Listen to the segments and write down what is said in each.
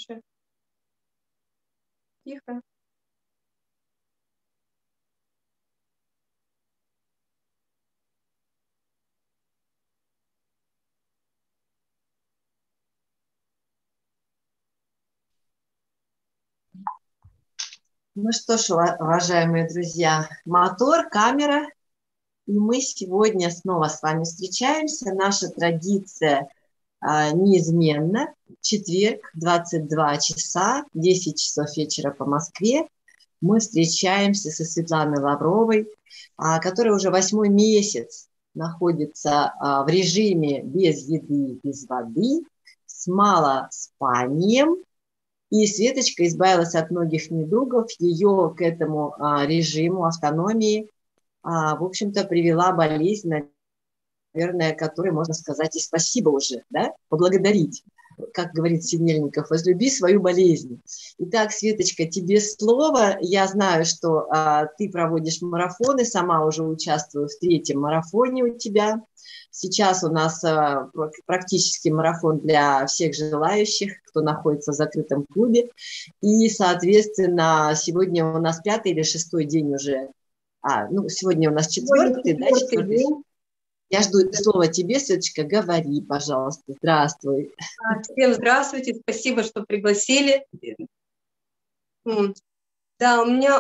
Тише. Тихо. Ну что ж, уважаемые друзья, мотор, камера, и мы сегодня снова с вами встречаемся. Наша традиция неизменна. Четверг, 22 часа, 10 часов вечера по Москве. Мы встречаемся со Светланой Лавровой, которая уже 8-й месяц находится в режиме без еды, без воды, с малоспанием. И Светочка избавилась от многих недугов. Ее к этому режиму автономии, в общем-то, привела болезнь, наверное, которой можно сказать и спасибо уже, да, поблагодарить. Как говорит Синельников, возлюби свою болезнь. Итак, Светочка, тебе слово. Я знаю, что ты проводишь марафоны, сама уже участвую в 3-м марафоне у тебя. Сейчас у нас практически марафон для всех желающих, кто находится в закрытом клубе. И, соответственно, сегодня у нас 5-й или 6-й день уже. Сегодня у нас 4-й, да, 4-й день. Я жду слова тебе, Светочка, говори, пожалуйста. Здравствуй. Всем здравствуйте, спасибо, что пригласили. Да, у меня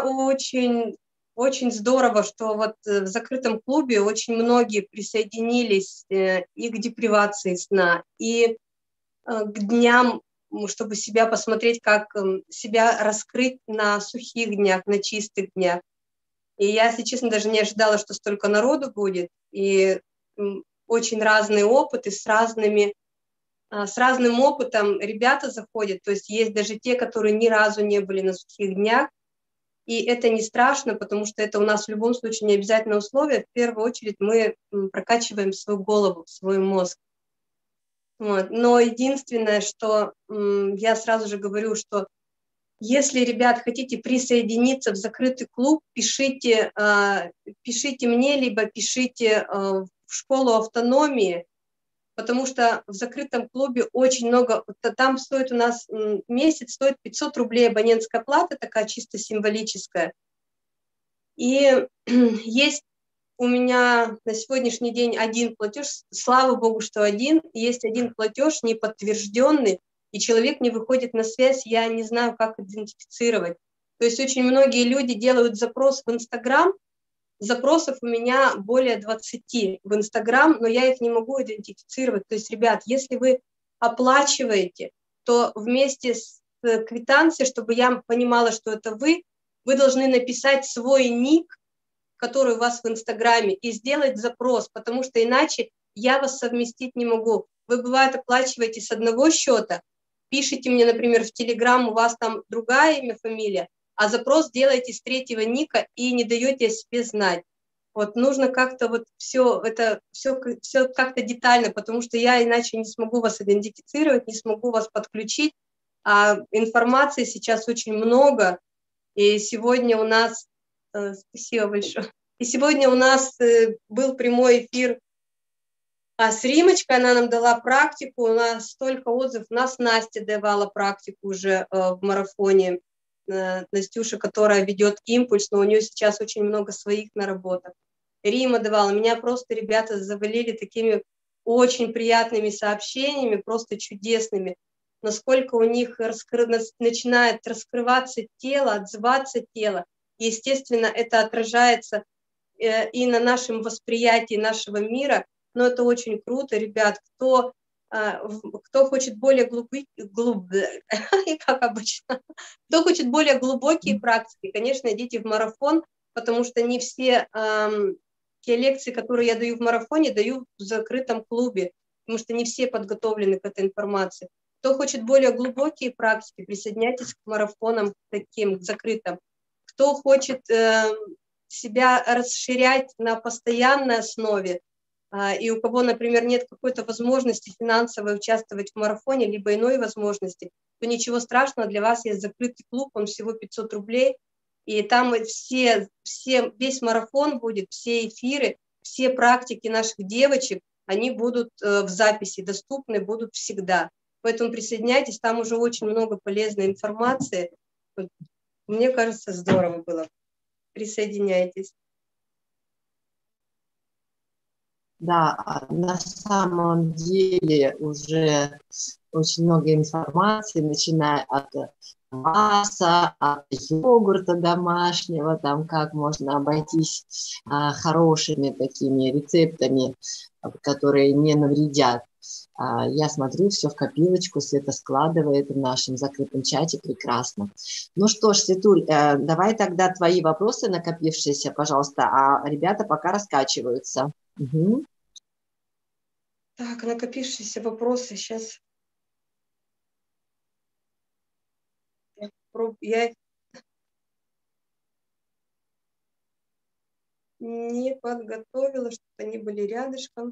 очень здорово, что вот в закрытом клубе очень многие присоединились и к депривации сна, и к дням, чтобы себя посмотреть, как себя раскрыть на сухих днях, на чистых днях. И я, если честно, даже не ожидала, что столько народу будет, и очень разные опыты с разным опытом ребята заходят, то есть есть даже те, которые ни разу не были на сухих днях, и это не страшно, потому что это у нас в любом случае не обязательное условие. В первую очередь мы прокачиваем свою голову, свой мозг. Вот. Но единственное, что я сразу же говорю, что если, ребят, хотите присоединиться в закрытый клуб, пишите мне, либо пишите в школу автономии, потому что в закрытом клубе очень много, там стоит у нас месяц, стоит 500 рублей абонентская плата, такая чисто символическая. И есть у меня на сегодняшний день один платеж, слава богу, что один, есть один платеж неподтвержденный, и человек не выходит на связь, я не знаю, как идентифицировать. То есть очень многие люди делают запрос в Инстаграм, запросов у меня более 20 в Инстаграм, но я их не могу идентифицировать. То есть, ребят, если вы оплачиваете, то вместе с квитанцией, чтобы я понимала, что это вы должны написать свой ник, который у вас в Инстаграме, и сделать запрос, потому что иначе я вас совместить не могу. Вы, бывает, оплачиваете с одного счета, пишите мне, например, в Телеграм, у вас там другая имя, фамилия, а запрос делаете с 3-го ника и не даете о себе знать. Вот нужно как-то вот все как-то детально, потому что я иначе не смогу вас идентифицировать, не смогу вас подключить. А информации сейчас очень много, и сегодня у нас, спасибо большое, и сегодня у нас был прямой эфир с Римочкой, она нам дала практику, у нас столько отзывов, у нас Настя давала практику уже в марафоне, Настюша, которая ведет импульс, но у нее сейчас очень много своих наработок. Рима давала, меня просто ребята завалили такими очень приятными сообщениями, просто чудесными, насколько у них начинает раскрываться тело, отзываться тело. Естественно, это отражается и на нашем восприятии нашего мира, но это очень круто, ребят, кто хочет более как обычно, кто хочет более глубокие практики, конечно, идите в марафон, потому что не все те лекции, которые я даю в марафоне, даю в закрытом клубе, потому что не все подготовлены к этой информации. Кто хочет более глубокие практики, присоединяйтесь к марафонам таким, к закрытым. Кто хочет себя расширять на постоянной основе, и у кого, например, нет какой-то возможности финансовой участвовать в марафоне, либо иной возможности, то ничего страшного, для вас есть закрытый клуб, он всего 500 рублей, и там весь марафон будет, все эфиры, все практики наших девочек, они будут в записи, доступны будут всегда. Поэтому присоединяйтесь, там уже очень много полезной информации. Мне кажется, здорово было. Присоединяйтесь. Да, на самом деле уже очень много информации, начиная от масса, от йогурта домашнего, там как можно обойтись хорошими такими рецептами, которые не навредят. Я смотрю, все в копилочку, Света складывает в нашем закрытом чате, прекрасно. Ну что ж, Светуль, давай тогда твои вопросы накопившиеся, пожалуйста, а ребята пока раскачиваются. Угу. Так, накопившиеся вопросы сейчас. Я не подготовила, чтобы они были рядышком.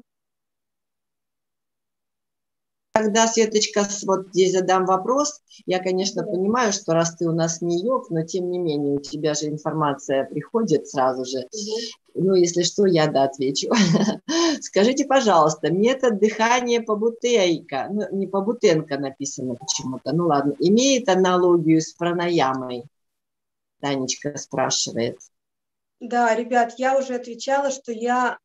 Тогда, Светочка, вот здесь задам вопрос. Я, конечно, понимаю, что раз ты у нас не йог, но тем не менее у тебя же информация приходит сразу же. Ну, если что, я отвечу. Скажите, пожалуйста, метод дыхания по-бутейко, ну, не по-бутенко написано почему-то, ну ладно, имеет аналогию с пранаямой? Танечка спрашивает. Да, ребят, я уже отвечала, что я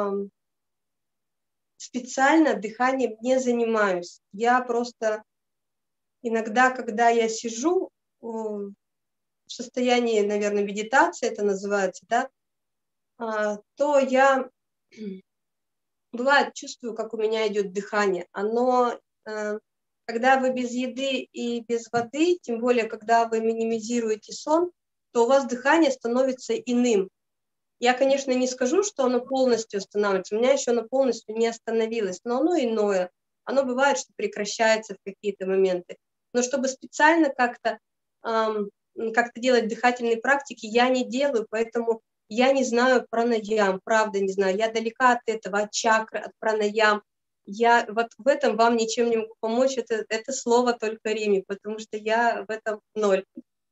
специально дыханием не занимаюсь. Я просто иногда, когда я сижу в состоянии, наверное, медитации, это называется, да, то я, бывает, чувствую, как у меня идет дыхание. Оно, когда вы без еды и без воды, тем более, когда вы минимизируете сон, то у вас дыхание становится иным. Я, конечно, не скажу, что оно полностью останавливается. У меня еще оно полностью не остановилось, но оно иное. Оно бывает, что прекращается в какие-то моменты. Но чтобы специально как-то делать дыхательные практики, я не делаю, поэтому я не знаю пранаям, правда не знаю. Я далека от этого, от чакры, от пранаям. Я вот в этом вам ничем не могу помочь. Это слово только Риме, потому что я в этом ноль.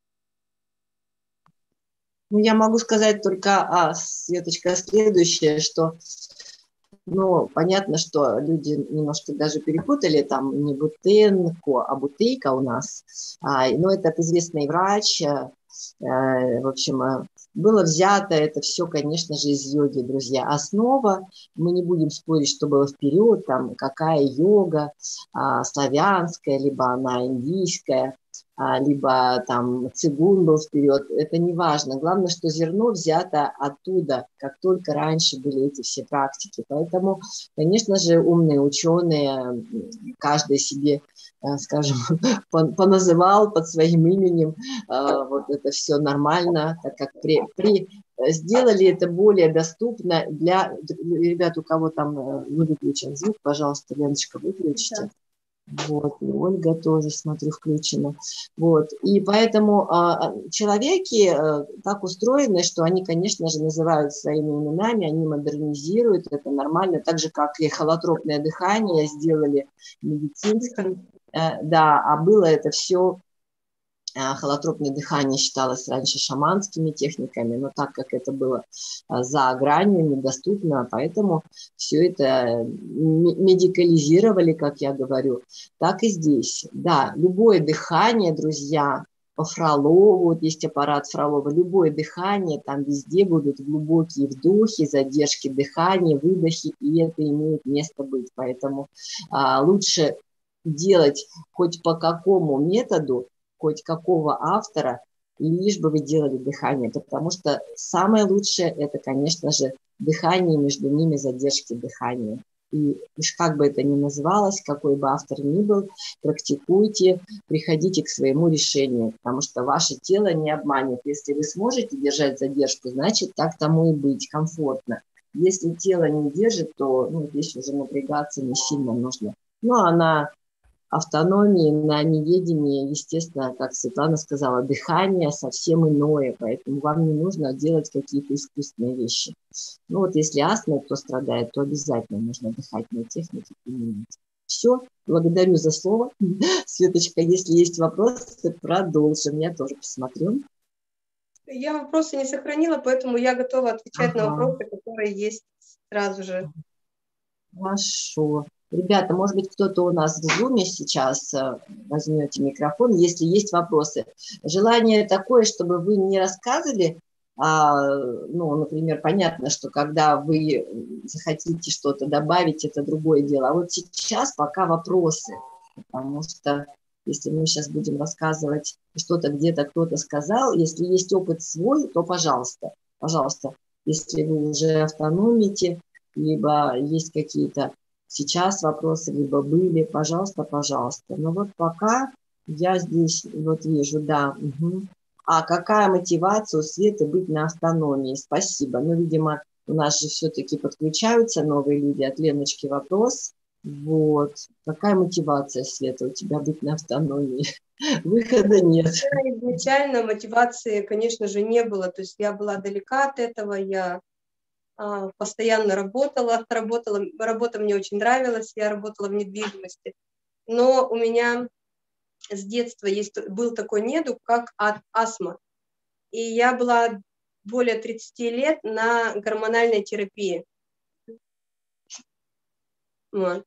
Ну, я могу сказать только, Светочка, следующее, что, ну, понятно, что люди немножко даже перепутали, там не бутенко, а бутейка у нас, но этот известный врач, в общем, было взято это все, конечно же, из йоги, друзья. Основа, мы не будем спорить, что было вперед, там, какая йога, славянская, либо она индийская, либо там цигун был вперед, это не важно. Главное, что зерно взято оттуда, как только раньше были эти все практики. Поэтому, конечно же, умные ученые, каждый себе, скажем, поназывал под своим именем, вот это все нормально, так как сделали это более доступно для ребят, у кого там не выключен звук, пожалуйста, Леночка, выключите. Вот, и Ольга тоже, смотрю, включена. Вот, и поэтому человеки так устроены, что они, конечно же, называют своими именами, они модернизируют, это нормально, так же, как и холотропное дыхание сделали медицинским, да, а было это все. Холотропное дыхание считалось раньше шаманскими техниками, но так как это было за гранью, недоступно, поэтому все это медикализировали, как я говорю, так и здесь. Да, любое дыхание, друзья, по Фролову, вот есть аппарат Фролова, любое дыхание, там везде будут глубокие вдохи, задержки дыхания, выдохи, и это имеет место быть. Поэтому лучше делать хоть по какому методу, хоть какого автора, лишь бы вы делали дыхание, потому что самое лучшее – это, конечно же, дыхание, между ними задержки дыхания. И уж как бы это ни называлось, какой бы автор ни был, практикуйте, приходите к своему решению, потому что ваше тело не обманет. Если вы сможете держать задержку, значит, так тому и быть, комфортно. Если тело не держит, то здесь уже напрягаться не сильно нужно. Но она автономии, на неведении, естественно, как Светлана сказала, дыхание совсем иное, поэтому вам не нужно делать какие-то искусственные вещи. Ну вот если астма, кто страдает, то обязательно нужно дыхательные техники применять. Все, благодарю за слово. Светочка, если есть вопросы, продолжим. Я тоже посмотрю. Я вопросы не сохранила, поэтому я готова отвечать на вопросы, которые есть сразу же. Хорошо. Ребята, может быть, кто-то у нас в зуме сейчас возьмете микрофон, если есть вопросы. Желание такое, чтобы вы не рассказывали, ну, например, понятно, что когда вы захотите что-то добавить, это другое дело. А вот сейчас пока вопросы, потому что если мы сейчас будем рассказывать что-то, где-то кто-то сказал, если есть опыт свой, то пожалуйста, пожалуйста. Если вы уже автономите, либо есть какие-то сейчас вопросы, либо были, пожалуйста, пожалуйста. Но вот пока я здесь вот вижу, да. Угу. А какая мотивация у Светы быть на автономии? Спасибо. Ну, видимо, у нас же все-таки подключаются новые люди. От Леночки вопрос. Вот. Какая мотивация, Света, у тебя быть на автономии? Выхода нет. Изначально мотивации, конечно же, не было. То есть я была далека от этого, я постоянно работала. Работа мне очень нравилась, я работала в недвижимости. Но у меня с детства был такой недуг, как астма. И я была более 30 лет на гормональной терапии. Вот.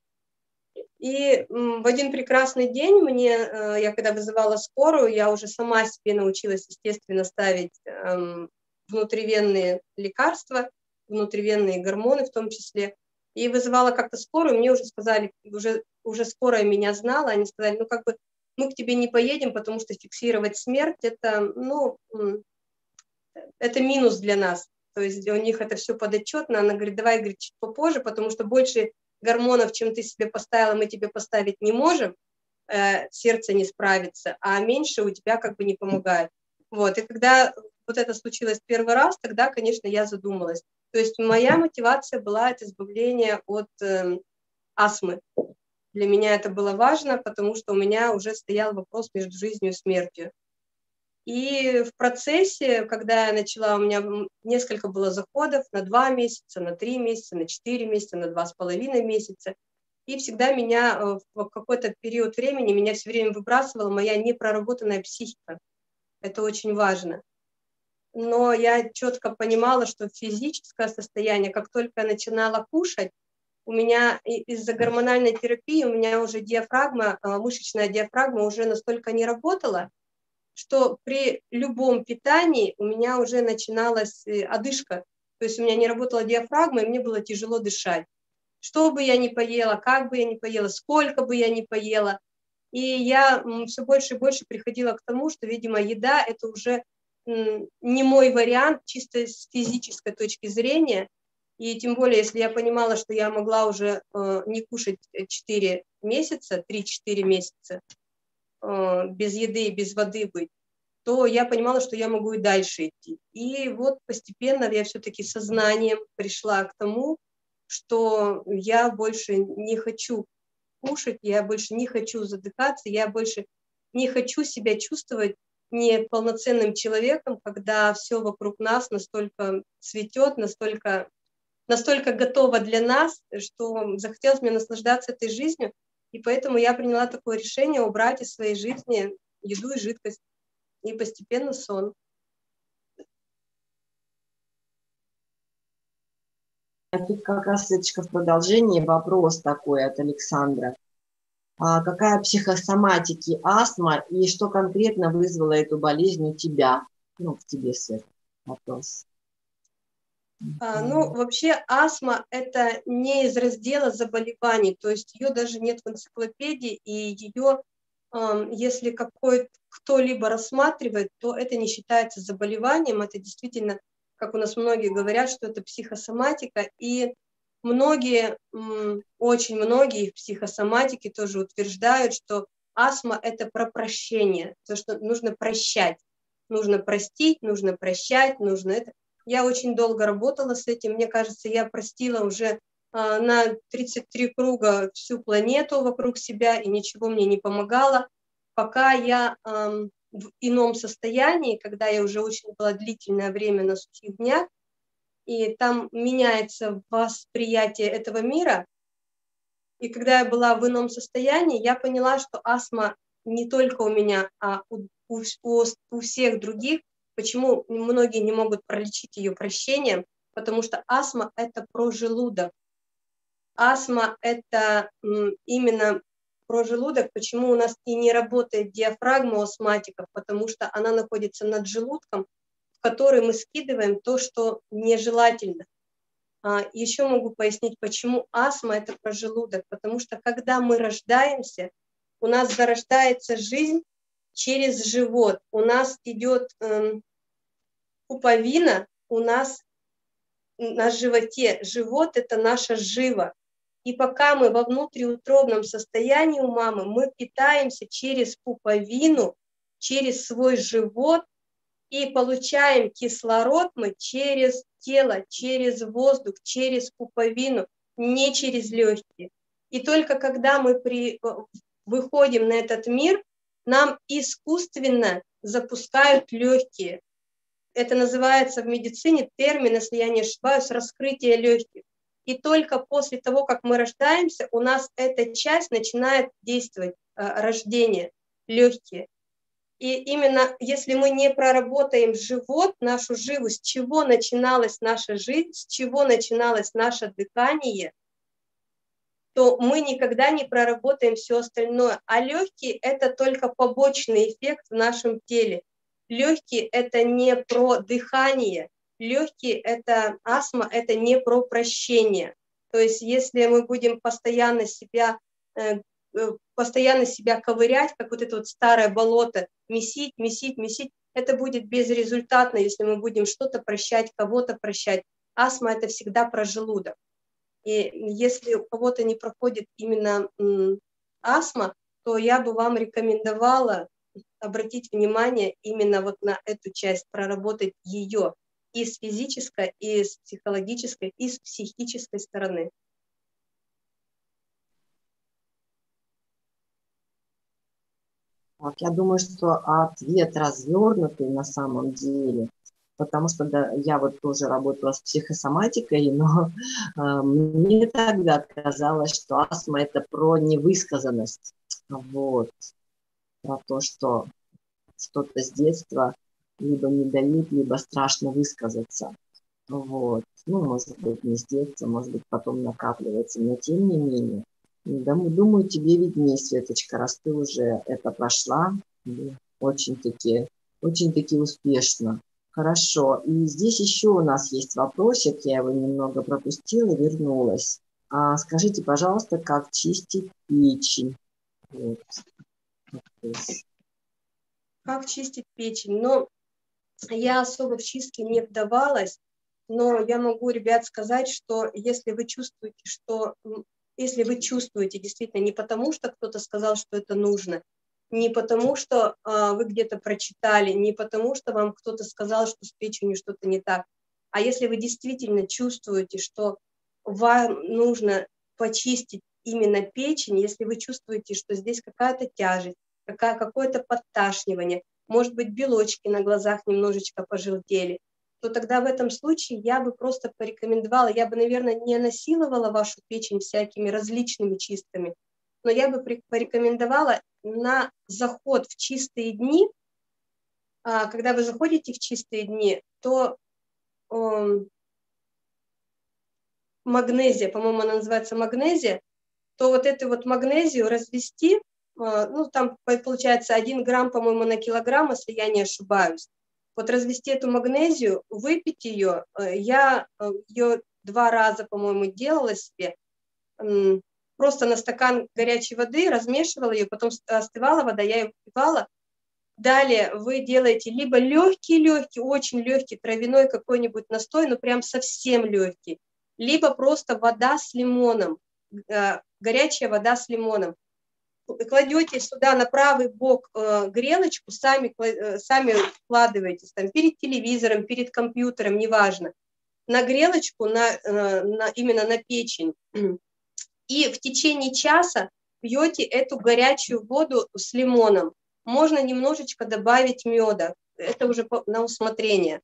И в один прекрасный день я когда вызывала скорую, я уже сама себе научилась, естественно, ставить внутривенные лекарства, внутривенные гормоны в том числе. И вызывала как-то скорую, мне уже сказали, уже скорая меня знала, они сказали, ну как бы мы к тебе не поедем, потому что фиксировать смерть, это, ну, это минус для нас. То есть у них это все подотчетно. Она говорит, давай, говорит, чуть попозже, потому что больше гормонов, чем ты себе поставила, мы тебе поставить не можем, сердце не справится, а меньше у тебя как бы не помогает. Вот. И когда вот это случилось первый раз, тогда, конечно, я задумалась. То есть моя мотивация была это избавление от астмы. Для меня это было важно, потому что у меня уже стоял вопрос между жизнью и смертью. И в процессе, когда я начала, у меня несколько было заходов на 2 месяца, на 3 месяца, на 4 месяца, на 2,5 месяца. И всегда меня в какой-то период времени, меня все время выбрасывала моя непроработанная психика. Это очень важно. Но я четко понимала, что физическое состояние, как только я начинала кушать, у меня из-за гормональной терапии у меня уже диафрагма, мышечная диафрагма уже настолько не работала, что при любом питании у меня уже начиналась одышка. То есть у меня не работала диафрагма, и мне было тяжело дышать. Что бы я ни поела, как бы я ни поела, сколько бы я ни поела. И я все больше и больше приходила к тому, что, видимо, еда – это уже не мой вариант чисто с физической точки зрения. И тем более, если я понимала, что я могла уже не кушать 4 месяца, 3-4 месяца, без еды и без воды быть, то я понимала, что я могу и дальше идти. И вот постепенно я все-таки сознанием пришла к тому, что я больше не хочу кушать, я больше не хочу задыхаться, я больше не хочу себя чувствовать неполноценным человеком, когда все вокруг нас настолько цветет, настолько готово для нас, что захотелось мне наслаждаться этой жизнью, и поэтому я приняла такое решение убрать из своей жизни еду и жидкость, и постепенно сон. Тут как раз, Светочка, в продолжении вопрос такой от Александра. Какая психосоматики астма и что конкретно вызвало эту болезнь у тебя? Ну, в тебе, Свет, вопрос. Ну, вообще астма – это не из раздела заболеваний, то есть ее даже нет в энциклопедии, и ее, если кто-либо рассматривает, то это не считается заболеванием, это действительно, как у нас многие говорят, что это психосоматика, и многие, очень многие в психосоматике тоже утверждают, что астма – это про прощение, то, что нужно прощать, нужно простить, нужно прощать, нужно это. Я очень долго работала с этим, мне кажется, я простила уже на 33 круга всю планету вокруг себя, и ничего мне не помогало, пока я в ином состоянии, когда я уже очень была длительное время на сухих днях, и там меняется восприятие этого мира. И когда я была в ином состоянии, я поняла, что астма не только у меня, а у всех других. Почему многие не могут пролечить ее прощением? Потому что астма – это про желудок. астма – это именно про желудок, почему у нас и не работает диафрагма у астматиков, потому что она находится над желудком, в который мы скидываем то, что нежелательно. Еще могу пояснить, почему астма – это про желудок, потому что когда мы рождаемся, у нас зарождается жизнь через живот, у нас идет пуповина, у нас на животе, живот – это наша жива. И пока мы во внутриутробном состоянии у мамы, мы питаемся через пуповину, через свой живот и получаем кислород мы через тело, через воздух, через пуповину, не через легкие. И только когда мы выходим на этот мир, нам искусственно запускают легкие. Это называется в медицине термин, если я не ошибаюсь, раскрытие легких. И только после того, как мы рождаемся, у нас эта часть начинает действовать, рождение, легкие. И именно если мы не проработаем живот, нашу живу, с чего начиналась наша жизнь, с чего начиналось наше дыхание, то мы никогда не проработаем все остальное. А легкие – это только побочный эффект в нашем теле. Легкие – это не про дыхание. Легкие – это астма, это не про прощение. То есть если мы будем постоянно себя ковырять, как вот это вот старое болото, месить, это будет безрезультатно, если мы будем что-то прощать, кого-то прощать. Астма – это всегда про желудок. И если у кого-то не проходит именно астма, то я бы вам рекомендовала обратить внимание именно вот на эту часть, проработать ее и с физической, и с психологической, и с психической стороны. Так, я думаю, что ответ развернутый на самом деле, потому что да, я вот тоже работала с психосоматикой, но мне тогда казалось, что астма – это про невысказанность, вот, про то, что что-то с детства либо не дают, либо страшно высказаться. Вот. Ну, может быть, не с детства, может быть, потом накапливается. Но тем не менее, думаю, тебе виднее, Светочка, раз ты уже это прошла. Очень-таки успешно. Хорошо. И здесь еще у нас есть вопросик. Я его немного пропустила, вернулась. Скажите, пожалуйста, как чистить печень? Вот. Как чистить печень? Ну, я особо в чистки не вдавалась, но я могу, ребят, сказать, что если вы чувствуете, действительно не потому, что кто-то сказал, что это нужно, не потому, что вы где-то прочитали, не потому, что вам кто-то сказал, что с печенью что-то не так, а если вы действительно чувствуете, что вам нужно почистить именно печень, если вы чувствуете, что здесь какая-то тяжесть, какое-то подташнивание, может быть, белочки на глазах немножечко пожелтели, то тогда в этом случае я бы просто порекомендовала, я бы, наверное, не насиловала вашу печень всякими различными чистками, но я бы порекомендовала на заход в чистые дни, когда вы заходите в чистые дни, то магнезия, по-моему, она называется магнезия, то вот эту вот магнезию развести, ну, там получается 1 грамм, по-моему, на килограмм, если я не ошибаюсь. Вот развести эту магнезию, выпить ее, я ее 2 раза, по-моему, делала себе, просто на стакан горячей воды размешивала ее, потом остывала вода, я ее выпивала. Далее вы делаете либо легкий, очень легкий травяной какой-нибудь настой, но прям совсем легкий, либо просто вода с лимоном, горячая вода с лимоном. Кладете сюда на правый бок грелочку, сами вкладываетесь там перед телевизором, перед компьютером, неважно, на грелочку, именно на печень. И в течение часа пьете эту горячую воду с лимоном. Можно немножечко добавить меда. Это уже на усмотрение.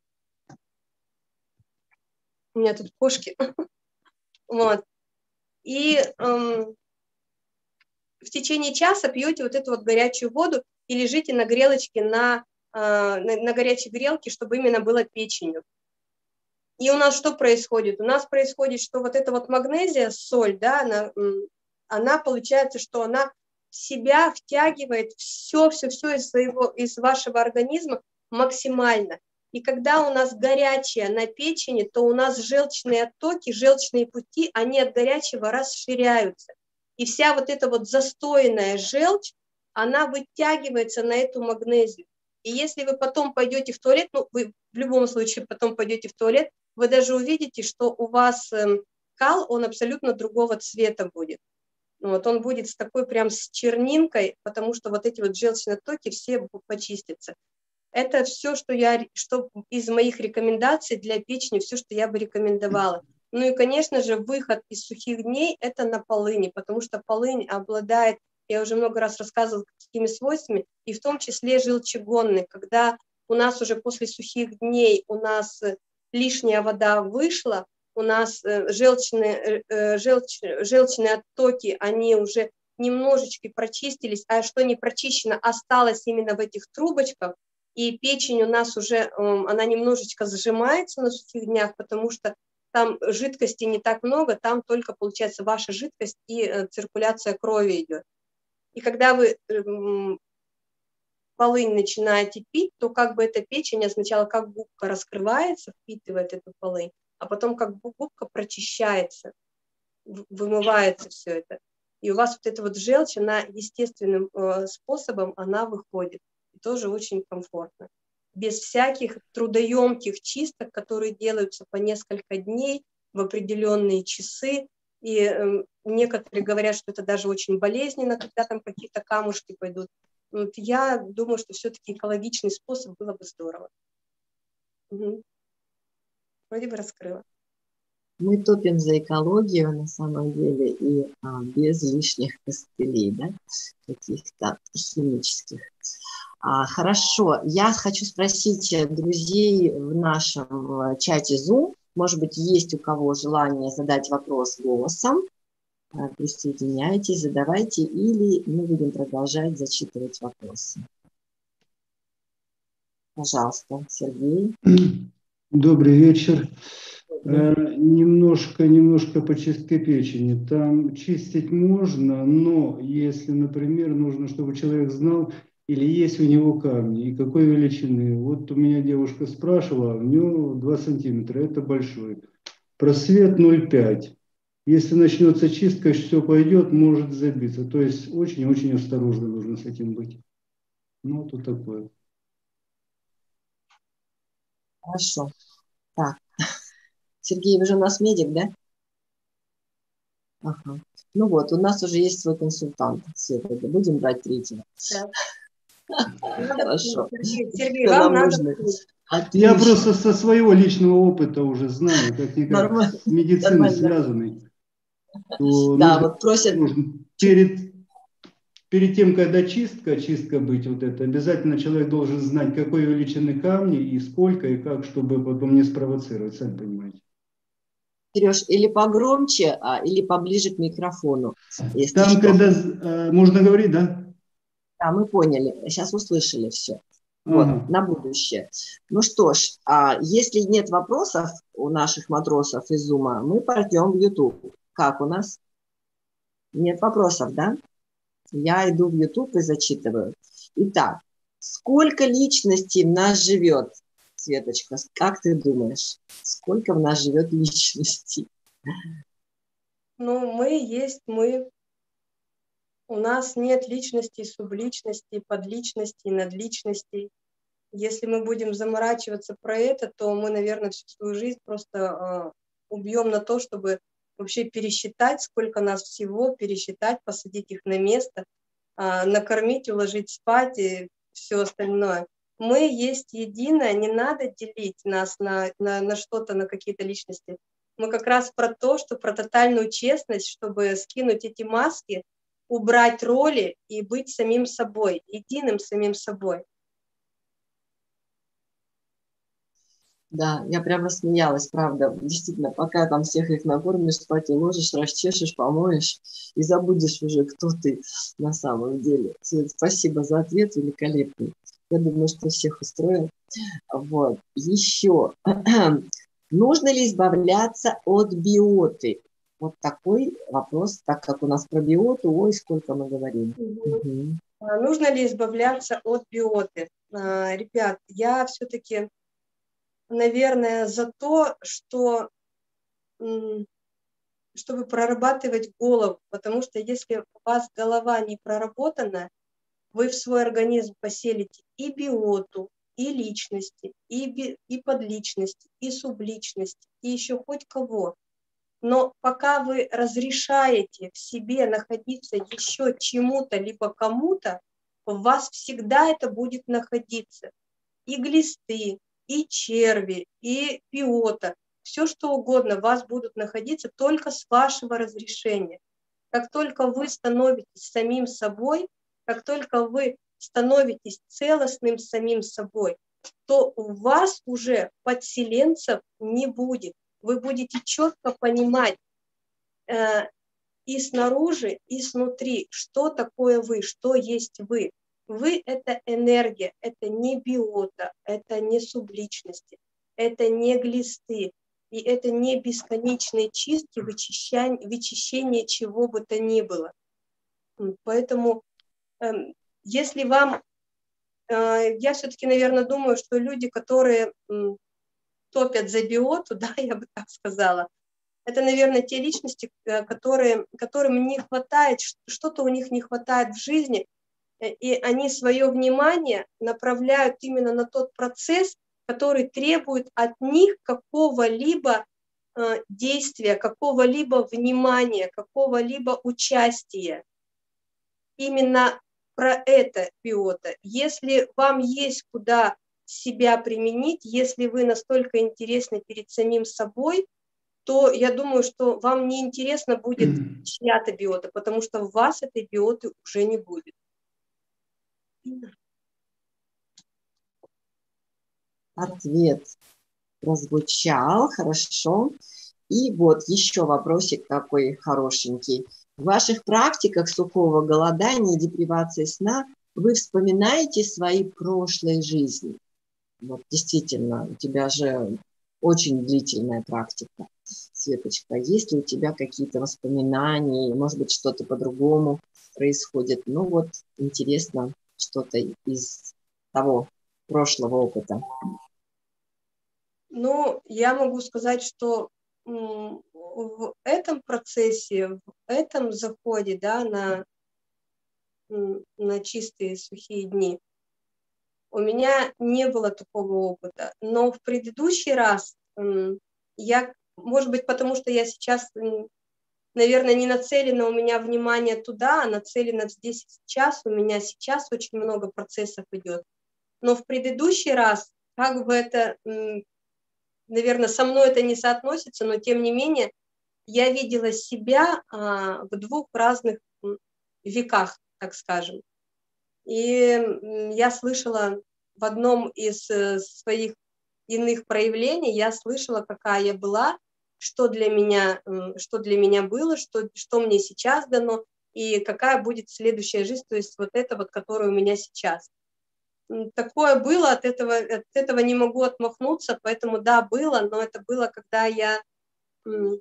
У меня тут кошки. Вот. И в течение часа пьете вот эту вот горячую воду и лежите на грелочке, на горячей грелке, чтобы именно было печенью. И у нас что происходит? У нас происходит, что вот эта вот магнезия, соль, да, она получается, что она в себя втягивает все из вашего организма максимально. И когда у нас горячее на печени, то у нас желчные оттоки, желчные пути, они от горячего расширяются. И вся вот эта вот застойная желчь, она вытягивается на эту магнезию. И если вы потом пойдете в туалет, ну, вы в любом случае потом пойдете в туалет, вы даже увидите, что у вас кал, он абсолютно другого цвета будет. Вот, он будет с такой прям с чернинкой, потому что вот эти вот желчные оттоки все почистятся. Это все, что из моих рекомендаций для печени, все, что я бы рекомендовала. Ну и, конечно же, выход из сухих дней – это на полыни, потому что полынь обладает, я уже много раз рассказывала, какими свойствами, и в том числе желчегонной, когда у нас уже после сухих дней у нас лишняя вода вышла, у нас желчные оттоки, они уже немножечко прочистились, а что не прочищено, осталось именно в этих трубочках, и печень у нас уже, она немножечко сжимается на сухих днях, потому что там жидкости не так много, там только, получается, ваша жидкость и циркуляция крови идет. И когда вы полынь начинаете пить, то как бы эта печень сначала как губка раскрывается, впитывает эту полынь, а потом как губка прочищается, вымывается все это. И у вас вот эта вот желчь, она естественным способом, она выходит. И тоже очень комфортно. Без всяких трудоемких чисток, которые делаются по несколько дней в определенные часы. И некоторые говорят, что это даже очень болезненно, когда там какие-то камушки пойдут. Вот я думаю, что все-таки экологичный способ было бы здорово. Угу. Вроде бы раскрыла. Мы топим за экологию на самом деле и без лишних костылей, да, каких-то химических. Хорошо, я хочу спросить друзей в нашем чате Zoom, может быть, есть у кого желание задать вопрос голосом, присоединяйтесь, задавайте, или мы будем продолжать зачитывать вопросы. Пожалуйста, Сергей. Добрый вечер. Немножко по чистке печени. Там чистить можно, но если, например, нужно, чтобы человек знал, или есть у него камни, и какой величины. Вот у меня девушка спрашивала, у него 2 сантиметра, это большой. Просвет 0,5. Если начнется чистка, все пойдет, может забиться. То есть очень-очень осторожно нужно с этим быть. Ну, тут такое. Хорошо. Так. Сергей, вы же у нас медик, да? Ага. Ну вот, у нас уже есть свой консультант. Света, будем брать третьего. Да. Хорошо. Сергей, вам надо... Я просто со своего личного опыта уже знаю, как-никак с медициной связанный. Да, вот просят... Перед тем, когда чистка быть, вот это, обязательно человек должен знать, какой величины камни и сколько, и как, чтобы потом не спровоцировать, сами понимаете. Сереж, или погромче, или поближе к микрофону. Там, когда можно говорить, да? Да, мы поняли. Сейчас услышали все. Вот, на будущее. Ну что ж, если нет вопросов у наших матросов из Зума, мы пойдем в YouTube. Как у нас? Нет вопросов, да? Я иду в YouTube и зачитываю. Итак, сколько личностей в нас живет? Светочка, как ты думаешь, сколько в нас живет личностей? Ну, мы есть мы. У нас нет личностей, субличностей, подличностей, надличностей. Если мы будем заморачиваться про это, то мы, наверное, всю свою жизнь просто убьем на то, чтобы вообще пересчитать, сколько нас всего, пересчитать, посадить их на место, накормить, уложить спать и все остальное. Мы есть единое, не надо делить нас на что-то, на какие-то личности. Мы как раз про то, что про тотальную честность, чтобы скинуть эти маски, убрать роли и быть самим собой, единым самим собой. Да, я прямо смеялась, правда. Действительно, пока там всех их накормишь, спать уложишь, расчешешь, помоешь и забудешь уже, кто ты на самом деле. Свет, спасибо за ответ, великолепный. Я думаю, что всех устроил. Вот. Еще Нужно ли избавляться от биоты? Вот такой вопрос, так как у нас про биоту, ой, сколько мы говорим. Угу. Нужно ли избавляться от биоты? Ребят, я все-таки, наверное, за то, что, чтобы прорабатывать голову, потому что если у вас голова не проработана, вы в свой организм поселите и биоту, и личности, и подличности, и субличности, и еще хоть кого. Но пока вы разрешаете в себе находиться еще чему-то, либо кому-то, в вас всегда это будет находиться. И глисты, и черви, и биота, все что угодно, в вас будут находиться только с вашего разрешения. Как только вы становитесь самим собой, как только вы становитесь целостным самим собой, то у вас уже подселенцев не будет. Вы будете четко понимать и снаружи, и снутри, что такое вы, что есть вы. Вы – это энергия, это не биота, это не субличности, это не глисты, и это не бесконечные чистки, вычищение чего бы то ни было. Поэтому, если вам, я все-таки, наверное, думаю, что люди, которые топят за биоту, да, я бы так сказала, это, наверное, те личности, которым не хватает, что-то у них не хватает в жизни, и они свое внимание направляют именно на тот процесс, который требует от них какого-либо действия, какого-либо внимания, какого-либо участия. Именно про это биота. Если вам есть куда себя применить, если вы настолько интересны перед самим собой, то я думаю, что вам не интересно будет чья-то биота, потому что в вас этой биоты уже не будет. Ответ прозвучал, хорошо. И вот еще вопросик такой хорошенький. В ваших практиках сухого голодания и депривации сна вы вспоминаете свои прошлые жизни? Вот действительно, у тебя же очень длительная практика, Светочка. Есть ли у тебя какие-то воспоминания, может быть, что-то по-другому происходит? Ну вот, интересно, что-то из того прошлого опыта. Ну, я могу сказать, что в этом процессе, в этом заходе, да, на чистые сухие дни, у меня не было такого опыта. Но в предыдущий раз я, может быть, потому что я сейчас, наверное, не нацелена у меня внимание туда, а нацелена здесь и сейчас. У меня сейчас очень много процессов идет. Но в предыдущий раз, как бы это, наверное, со мной это не соотносится, но тем не менее, я видела себя в двух разных веках, так скажем. И я слышала в одном из своих иных проявлений, я слышала, какая я была, что для меня было, что мне сейчас дано, и какая будет следующая жизнь, то есть вот это вот, которая у меня сейчас. Такое было, от этого не могу отмахнуться, поэтому да, было, но это было, когда я 3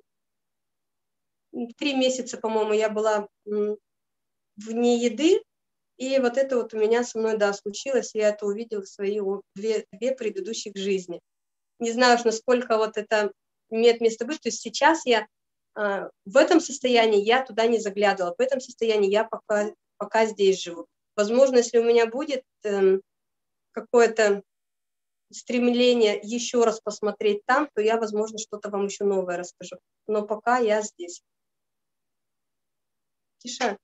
месяца, по-моему, я была вне еды, и вот это вот у меня со мной, да, случилось, я это увидела в свои две предыдущих жизни. Не знаю уж, насколько вот это имеет место быть, то есть сейчас я в этом состоянии, я туда не заглядывала, в этом состоянии я пока здесь живу. Возможно, если у меня будет какое-то стремление еще раз посмотреть там, то я, возможно, что-то вам еще новое расскажу. Но пока я здесь. Тише.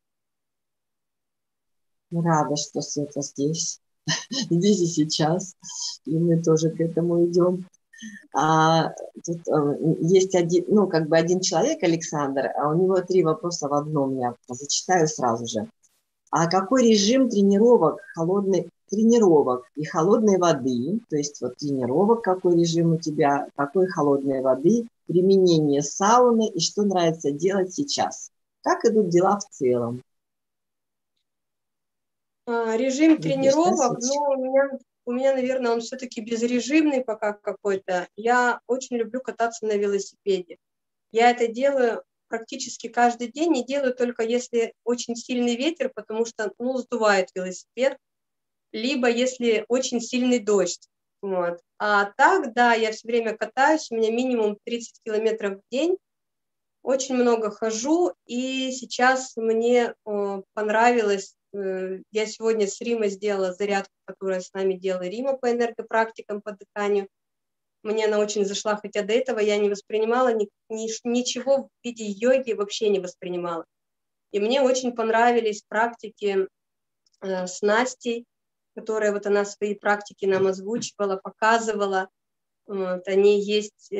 Рада, что Света здесь, здесь и сейчас, и мы тоже к этому идем. Тут есть один человек, Александр, а у него 3 вопроса в одном, я зачитаю сразу же. А какой режим тренировок и холодной воды, то есть вот тренировок, какой режим у тебя, какой холодной воды, применение сауны и что нравится делать сейчас? Как идут дела в целом? Режим тренировок, ну, у меня, наверное, он все-таки безрежимный пока какой-то. Я очень люблю кататься на велосипеде. Я это делаю практически каждый день, не делаю только если очень сильный ветер, потому что, ну, сдувает велосипед, либо если очень сильный дождь. Вот. А так, да, я все время катаюсь, у меня минимум 30 километров в день, очень много хожу, и сейчас мне понравилось, я сегодня с Римой сделала зарядку, которую с нами делала Рима по энергопрактикам, по дыханию. Мне она очень зашла, хотя до этого я не воспринимала ничего в виде йоги, вообще не воспринимала. И мне очень понравились практики с Настей, которые вот она свои практики нам озвучивала, показывала. Вот, они есть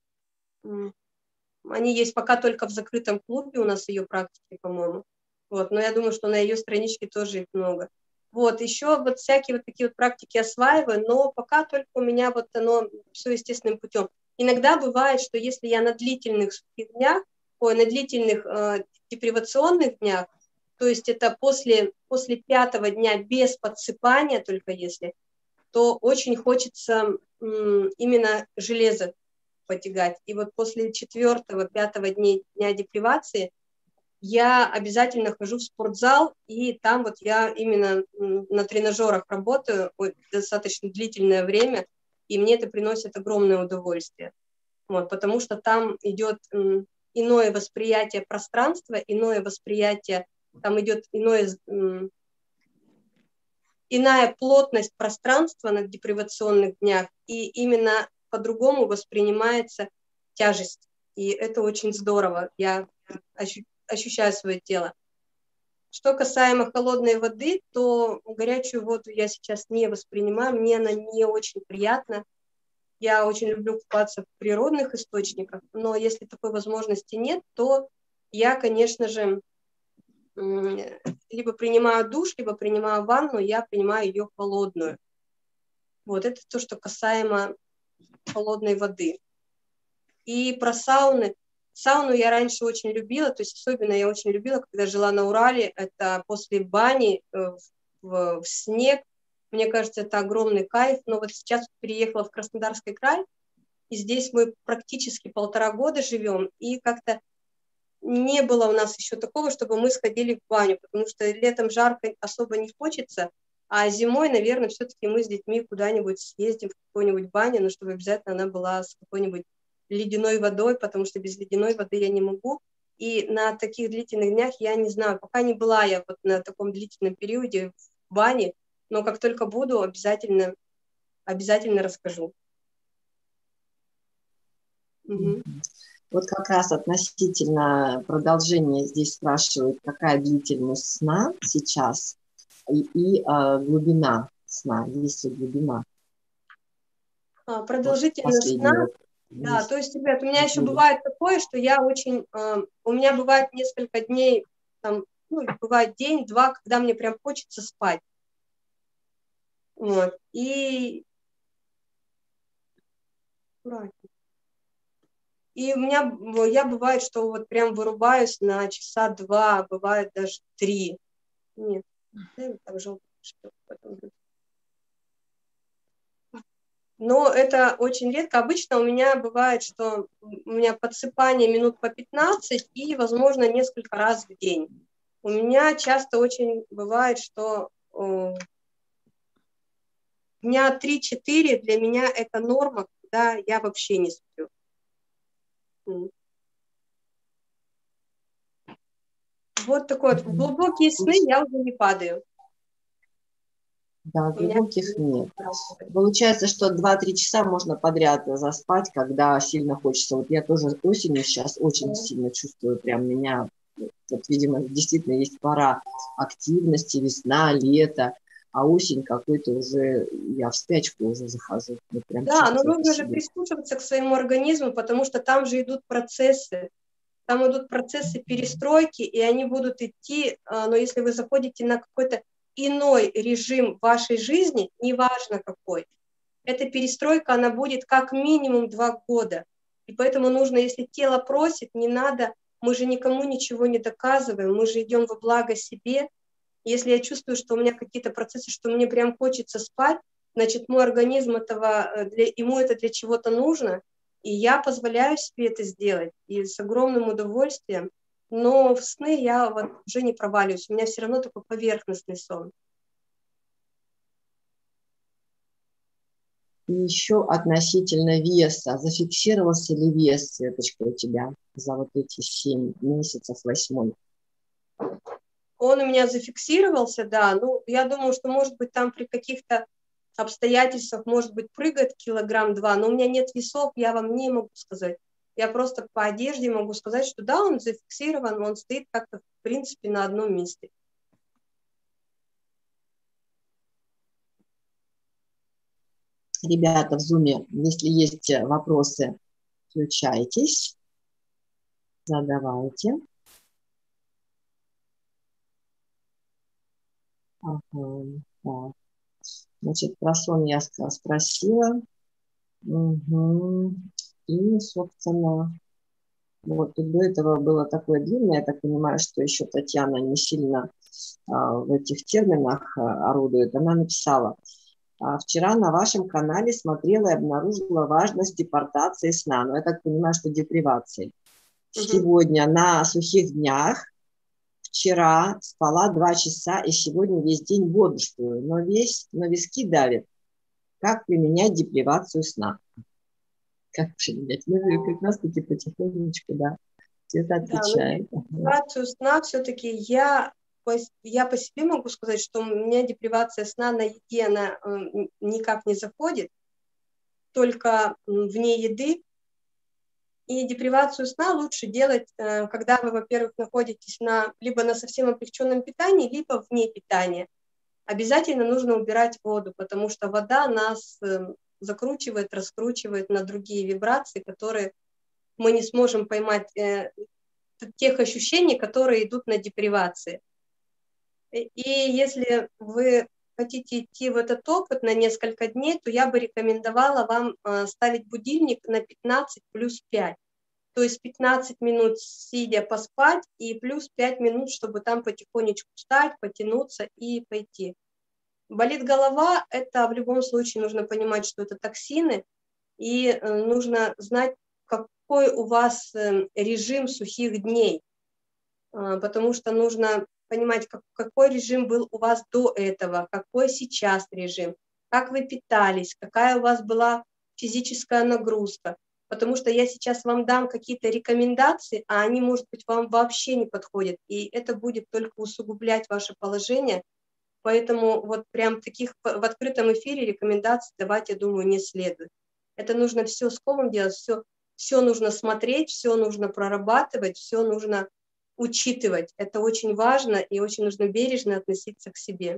пока только в закрытом клубе, у нас ее практики, по-моему. Вот, но я думаю, что на ее страничке тоже их много. Вот, еще вот всякие вот такие вот практики осваиваю, но пока только у меня вот оно все естественным путем. Иногда бывает, что если я на длительных сухих днях, на длительных депривационных днях, то есть это после 5-го дня без подсыпания только если, то очень хочется именно железо потягать. И вот после 4-го, 5-го дня депривации я обязательно хожу в спортзал, и там вот я именно на тренажерах работаю достаточно длительное время, и мне это приносит огромное удовольствие. Вот, потому что там идет иное восприятие пространства, иное восприятие, там идет иная плотность пространства на депривационных днях, и именно по-другому воспринимается тяжесть. И это очень здорово. Я ощущаю свое тело. Что касаемо холодной воды, то горячую воду я сейчас не воспринимаю, мне она не очень приятна. Я очень люблю купаться в природных источниках, но если такой возможности нет, то я, конечно же, либо принимаю душ, либо принимаю ванну, я принимаю ее холодную. Вот это то, что касаемо холодной воды. И про сауны. Сауну я раньше очень любила, то есть особенно я очень любила, когда жила на Урале, это после бани в снег. Мне кажется, это огромный кайф, но вот сейчас переехала в Краснодарский край, и здесь мы практически 1,5 года живем, и как-то не было у нас еще такого, чтобы мы сходили в баню, потому что летом жарко особо не хочется, а зимой, наверное, все-таки мы с детьми куда-нибудь съездим в какую-нибудь баню, но чтобы обязательно она была с какой-нибудь ледяной водой, потому что без ледяной воды я не могу. И на таких длительных днях я не знаю, пока не была я вот на таком длительном периоде в бане, но как только буду, обязательно расскажу. Угу. Вот как раз относительно продолжения здесь спрашивают, какая длительность сна сейчас и глубина сна, есть ли глубина? Продолжительность сна, да, то есть, ребят, у меня еще бывает такое, что я очень, у меня бывает несколько дней, там, ну, бывает день-два, когда мне прям хочется спать. Вот, и у меня, я бывает, что вот прям вырубаюсь на часа 2, бывает даже 3. Нет, там желтый. Но это очень редко. Обычно у меня бывает, что у меня подсыпание минут по 15 и, возможно, несколько раз в день. У меня часто очень бывает, что дня 3-4 для меня это норма, когда я вообще не сплю. Вот такой вот. В глубокие сны я уже не падаю. Да, глубоких нет. Получается, что 2-3 часа можно подряд заспать, когда сильно хочется. Вот я тоже осенью сейчас очень сильно чувствую, прям меня, вот, видимо, действительно есть пора активности, весна, лето, а осень какой-то уже, я в спячку уже захожу. Да, но нужно же прислушиваться к своему организму, потому что там же идут процессы. Там идут процессы перестройки, и они будут идти, но если вы заходите на какой-то иной режим вашей жизни, неважно какой, эта перестройка, она будет как минимум 2 года. И поэтому нужно, если тело просит, не надо, мы же никому ничего не доказываем, мы же идем во благо себе. Если я чувствую, что у меня какие-то процессы, что мне прям хочется спать, значит, мой организм ему это для чего-то нужно, и я позволяю себе это сделать, и с огромным удовольствием, но в сны я вот уже не проваливаюсь, у меня все равно такой поверхностный сон. И еще относительно веса. Зафиксировался ли вес, Светочка, у тебя за вот эти 7 месяцев, 8? Он у меня зафиксировался, да, ну, я думаю, что, может быть, там при каких-то обстоятельствах, может быть, прыгает килограмм-два, но у меня нет весов, я вам не могу сказать. Я просто по одежде могу сказать, что да, он зафиксирован, он стоит как-то, в принципе, на одном месте. Ребята в Zoom, если есть вопросы, включайтесь, задавайте. Ага, так. Значит, про сон я спросила. Угу. И, собственно, вот до этого было такое длинное, я так понимаю, что еще Татьяна не сильно в этих терминах орудует. Она написала: вчера на вашем канале смотрела и обнаружила важность депортации сна. Но я так понимаю, что депривации. Сегодня на сухих днях, вчера спала 2 часа, и сегодня весь день бодрствую, но виски давит. Как применять депривацию сна? Как применять? Мы как раз-таки потихонечку, да, это отвечаем. Да, депривацию сна все-таки я по себе могу сказать, что у меня депривация сна на еде, она никак не заходит, только вне еды. И депривацию сна лучше делать, когда вы, во-первых, находитесь либо на совсем облегченном питании, либо вне питания. Обязательно нужно убирать воду, потому что вода нас закручивает, раскручивает на другие вибрации, которые мы не сможем поймать, тех ощущений, которые идут на депривации. И если вы хотите идти в этот опыт на несколько дней, то я бы рекомендовала вам ставить будильник на 15 плюс 5. То есть 15 минут сидя поспать и плюс 5 минут, чтобы там потихонечку встать, потянуться и пойти. Болит голова, это в любом случае нужно понимать, что это токсины, и нужно знать, какой у вас режим сухих дней, потому что нужно понимать, какой режим был у вас до этого, какой сейчас режим, как вы питались, какая у вас была физическая нагрузка. Потому что я сейчас вам дам какие-то рекомендации, а они, может быть, вам вообще не подходят, и это будет только усугублять ваше положение. Поэтому вот прям таких в открытом эфире рекомендаций давать, я думаю, не следует. Это нужно все с колом делать, все нужно смотреть, все нужно прорабатывать, все нужно учитывать. Это очень важно, и очень нужно бережно относиться к себе.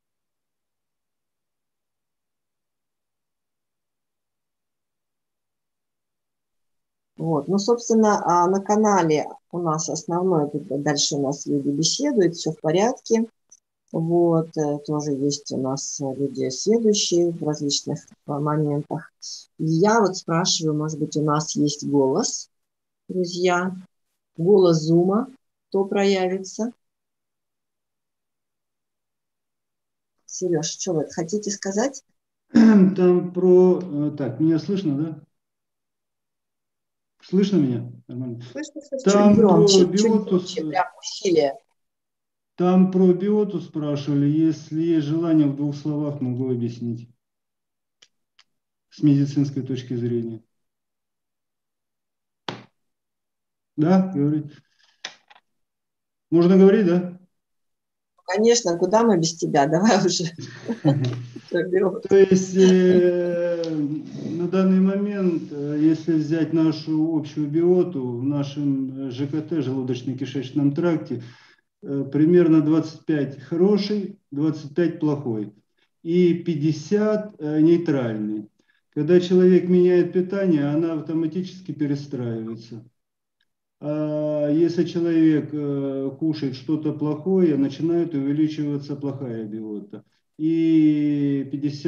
Вот. Ну, собственно, на канале у нас основной, дальше у нас люди беседуют, все в порядке. Вот, тоже есть у нас люди следующие в различных моментах. И я вот спрашиваю, может быть, у нас есть голос, друзья, голос Зума, кто проявится? Сереж, что вы хотите сказать? Там Так, меня слышно, да? Слышно меня? Нормально. Слышно, Там чуть громче, про биотус, прям усилие. Там про биоту спрашивали. Если есть желание, в 2 словах могу объяснить. С медицинской точки зрения. Да, говорить? Можно говорить, да? Конечно, куда мы без тебя? Давай уже. То есть на данный момент, если взять нашу общую биоту в нашем ЖКТ, желудочно-кишечном тракте, примерно 25 хороший, 25 плохой и 50 нейтральный. Когда человек меняет питание, она автоматически перестраивается. А если человек кушает что-то плохое, начинает увеличиваться плохая биота. И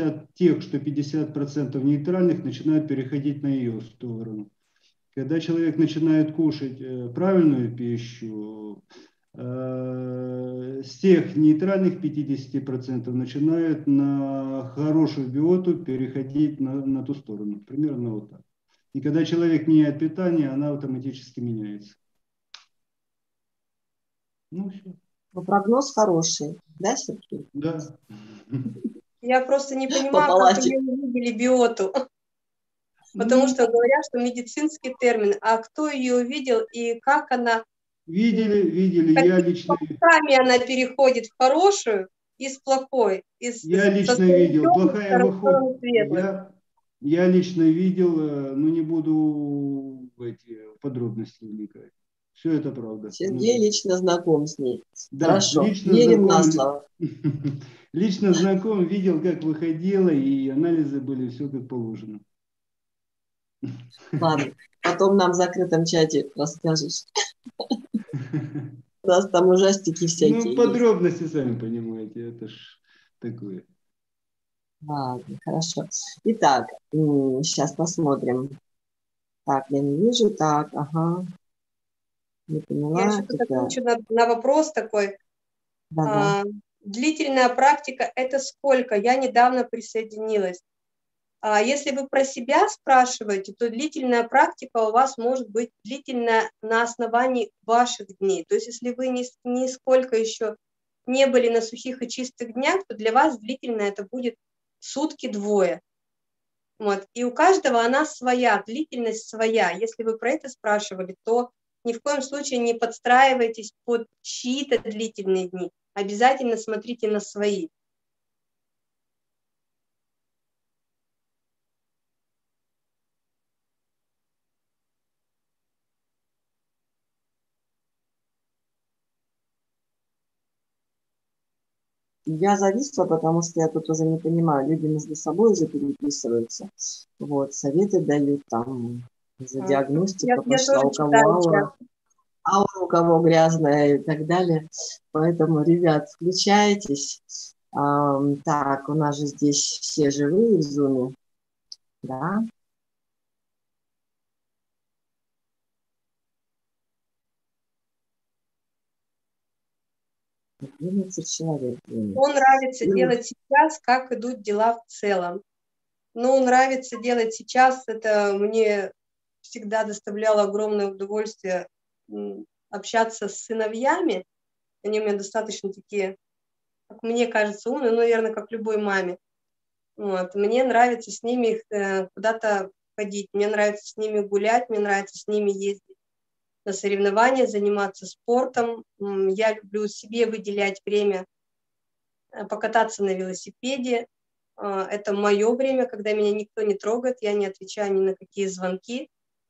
50% нейтральных начинают переходить на ее сторону. Когда человек начинает кушать правильную пищу, с тех нейтральных 50% начинают на хорошую биоту переходить на ту сторону. Примерно вот так. И когда человек меняет питание, она автоматически меняется. Ну, все. Но прогноз хороший, да, Сергей? Да. Я просто не понимаю, как они увидели биоту. Потому что говорят, что медицинский термин, а кто ее увидел и как она... Видели, я лично... Сами она переходит в хорошую из плохой. Я лично видел, плохая выходит. Я лично видел, но не буду в эти подробности вникать. Все это правда. Сергей лично знаком с ней. Да, хорошо, лично верим знаком, на слово. Лично знаком, видел, как выходила, и анализы были все как положено. Ладно, потом нам в закрытом чате расскажешь. У нас там ужастики всякие. Ну, подробности, сами понимаете, это ж такое. Ладно, хорошо. Итак, сейчас посмотрим. Так, я не вижу, так, ага. Не поняла. Я еще отвечу на вопрос такой. Да. Длительная практика – это сколько? Я недавно присоединилась. Если вы про себя спрашиваете, то длительная практика у вас может быть длительная на основании ваших дней. То есть если вы нисколько еще не были на сухих и чистых днях, то для вас длительная это будет сутки-двое. Вот. И у каждого она своя, длительность своя. Если вы про это спрашивали, то ни в коем случае не подстраивайтесь под чьи-то длительные дни. Обязательно смотрите на свои. Я зависла, потому что я тут уже не понимаю, люди между собой уже переписываются. Вот, советы дают, там, за диагностика пошла, у кого аура, у кого грязная и так далее. Поэтому, ребят, включайтесь. Так, у нас же здесь все живые в зуме, да? Человек. Что нравится делать сейчас, как идут дела в целом? Ну, нравится делать сейчас, это мне всегда доставляло огромное удовольствие общаться с сыновьями. Они у меня достаточно такие, как мне кажется, умные, наверное, как любой маме. Вот. Мне нравится с ними куда-то ходить, мне нравится с ними гулять, мне нравится с ними ездить на соревнования, заниматься спортом. Я люблю себе выделять время покататься на велосипеде. Это мое время, когда меня никто не трогает, я не отвечаю ни на какие звонки.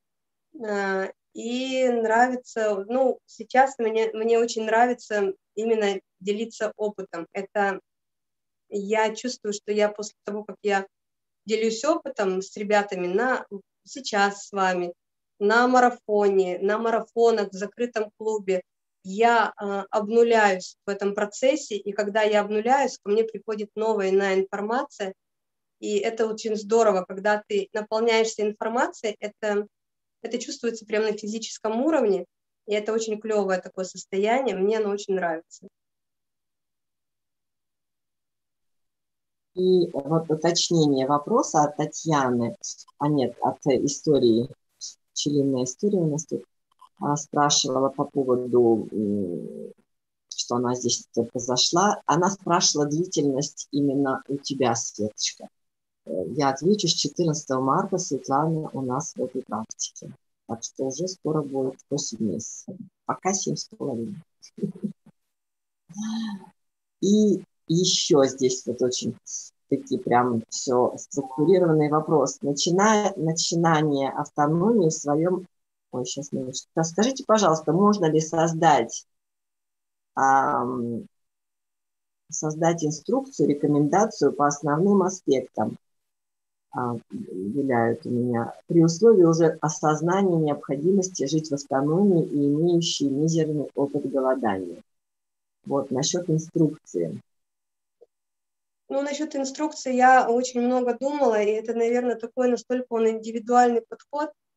И нравится, ну, сейчас мне очень нравится именно делиться опытом. Это я чувствую, что я после того, как я делюсь опытом с ребятами сейчас с вами, на марафоне, на марафонах, в закрытом клубе, я обнуляюсь в этом процессе, и когда я обнуляюсь, ко мне приходит новая иная информация, и это очень здорово, когда ты наполняешься информацией, это чувствуется прямо на физическом уровне, и это очень клевое такое состояние, мне оно очень нравится. И вот уточнение вопроса от Татьяны, нет, от истории, пчелиная история у нас тут, спрашивала по поводу, что она здесь только зашла. Она спрашивала длительность именно у тебя, Светочка. Я отвечу, с 14 марта Светлана у нас в этой практике. Так что уже скоро будет 8 месяцев. Пока 7,5. И еще здесь вот очень такие прям все структурированный вопрос. Начинание автономии в своем... Ой, сейчас минуточку. Скажите, пожалуйста, можно ли создать инструкцию, рекомендацию по основным аспектам, виляют у меня, при условии уже осознания необходимости жить в автономии и имеющей мизерный опыт голодания. Вот, насчет инструкции. Ну, насчет инструкции я очень много думала, и это, наверное, такой настолько он индивидуальный подход.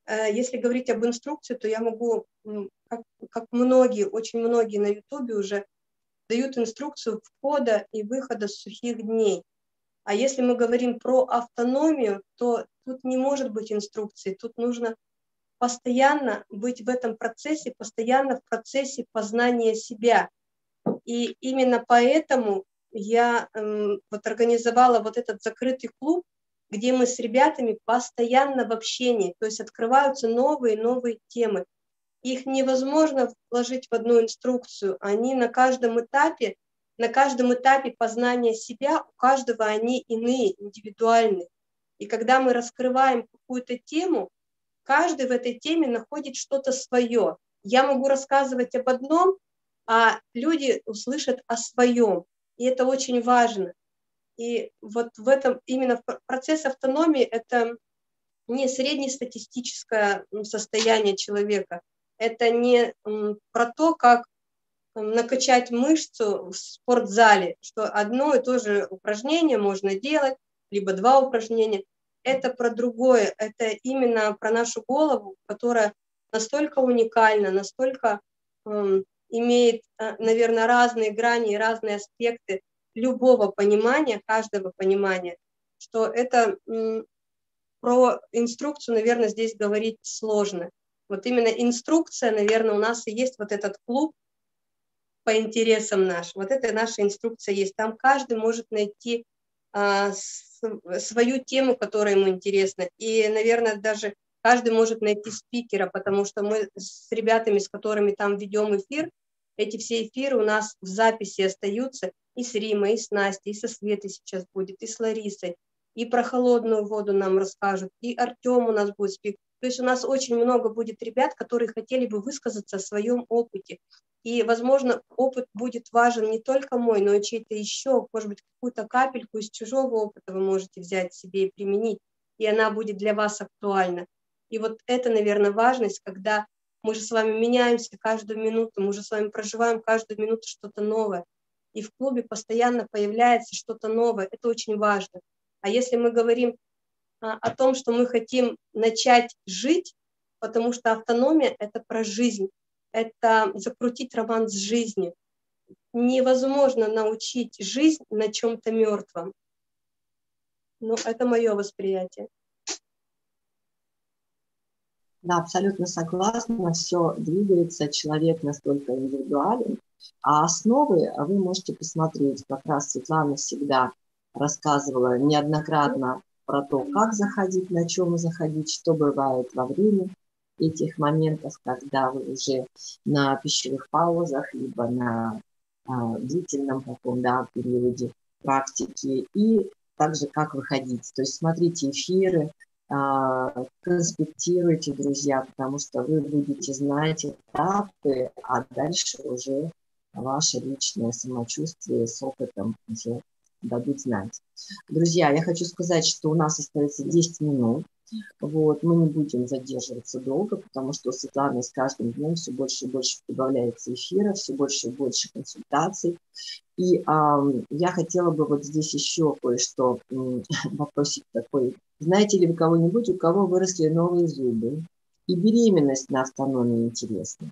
Если говорить об инструкции, то я могу, как многие, очень многие на YouTube уже дают инструкцию входа и выхода с сухих дней. А если мы говорим про автономию, то тут не может быть инструкции, тут нужно постоянно быть в этом процессе, постоянно в процессе познания себя. И именно поэтому я вот организовала вот этот закрытый клуб, где мы с ребятами постоянно в общении, то есть открываются новые и новые темы. Их невозможно вложить в одну инструкцию, они на каждом этапе познания себя, у каждого они иные, индивидуальные. И когда мы раскрываем какую-то тему, каждый в этой теме находит что-то свое. Я могу рассказывать об одном, а люди услышат о своем. И это очень важно. И вот в этом именно процесс автономии – это не среднестатистическое состояние человека, это не про то, как накачать мышцу в спортзале, что одно и то же упражнение можно делать, либо два упражнения. Это про другое, это именно про нашу голову, которая настолько уникальна, настолько имеет, наверное, разные грани и разные аспекты любого понимания, каждого понимания, что это про инструкцию, наверное, здесь говорить сложно. Вот именно инструкция, наверное, у нас и есть вот этот клуб по интересам наш. Вот это наша инструкция есть. Там каждый может найти свою тему, которая ему интересна. И, наверное, даже каждый может найти спикера, потому что мы с ребятами, с которыми там ведем эфир, эти все эфиры у нас в записи остаются и с Римой, и с Настей, и со Светой сейчас будет, и с Ларисой. И про холодную воду нам расскажут, и Артем у нас будет спикер. То есть у нас очень много будет ребят, которые хотели бы высказаться о своем опыте. И, возможно, опыт будет важен не только мой, но и чей-то еще. Может быть, какую-то капельку из чужого опыта вы можете взять себе и применить, и она будет для вас актуальна. И вот это, наверное, важность, когда мы же с вами меняемся каждую минуту, мы же с вами проживаем каждую минуту что-то новое. И в клубе постоянно появляется что-то новое. Это очень важно. А если мы говорим о том, что мы хотим начать жить, потому что автономия – это про жизнь, это закрутить роман с жизнью. Невозможно научить жизнь на чем-то мертвом. Но это мое восприятие. Да, абсолютно согласна. Все двигается, человек настолько индивидуален. А основы вы можете посмотреть. Как раз Светлана всегда рассказывала неоднократно про то, как заходить, на чем заходить, что бывает во время этих моментов, когда вы уже на пищевых паузах, либо на длительном таком периоде практики, и также как выходить. То есть смотрите эфиры, конспектируйте, друзья, потому что вы будете знать этапы, а дальше уже ваше личное самочувствие с опытом уже дадут знать. Друзья, я хочу сказать, что у нас остается 10 минут. Вот, мы не будем задерживаться долго, потому что у Светланы с каждым днем все больше и больше прибавляется эфира, все больше и больше консультаций. И я хотела бы вот здесь еще кое-что, вопросик такой. Знаете ли вы кого-нибудь, у кого выросли новые зубы? И беременность на автономии интересна.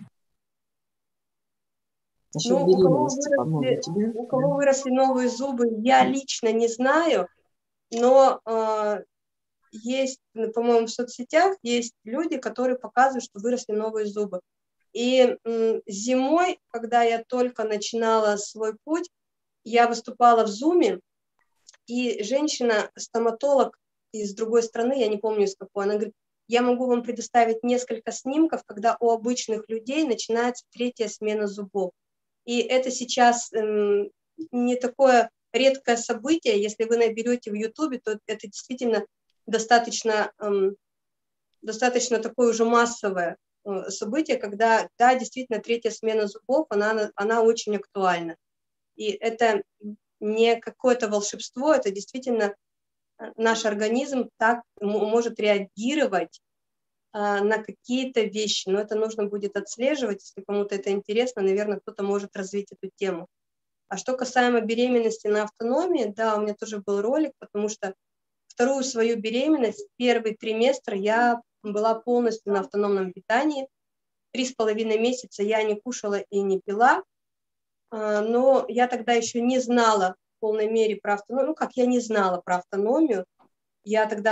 Насчет беременности, по-моему, тебе... У кого выросли новые зубы, я лично не знаю, но есть, по-моему, в соцсетях есть люди, которые показывают, что выросли новые зубы. И зимой, когда я только начинала свой путь, я выступала в Зуме, и женщина-стоматолог из другой страны, я не помню из какой, она говорит, я могу вам предоставить несколько снимков, когда у обычных людей начинается 3-я смена зубов. И это сейчас не такое редкое событие, если вы наберете в Ютубе, то это действительно достаточно такое уже массовое событие, когда, да, действительно, 3-я смена зубов, она очень актуальна. И это не какое-то волшебство, это действительно наш организм так может реагировать на какие-то вещи, но это нужно будет отслеживать, если кому-то это интересно, наверное, кто-то может развить эту тему. А что касаемо беременности на автономии, да, у меня тоже был ролик, потому что вторую свою беременность, первый триместр я была полностью на автономном питании. 3,5 месяца я не кушала и не пила, но я тогда еще не знала в полной мере про автономию. Ну, как я не знала про автономию. Я тогда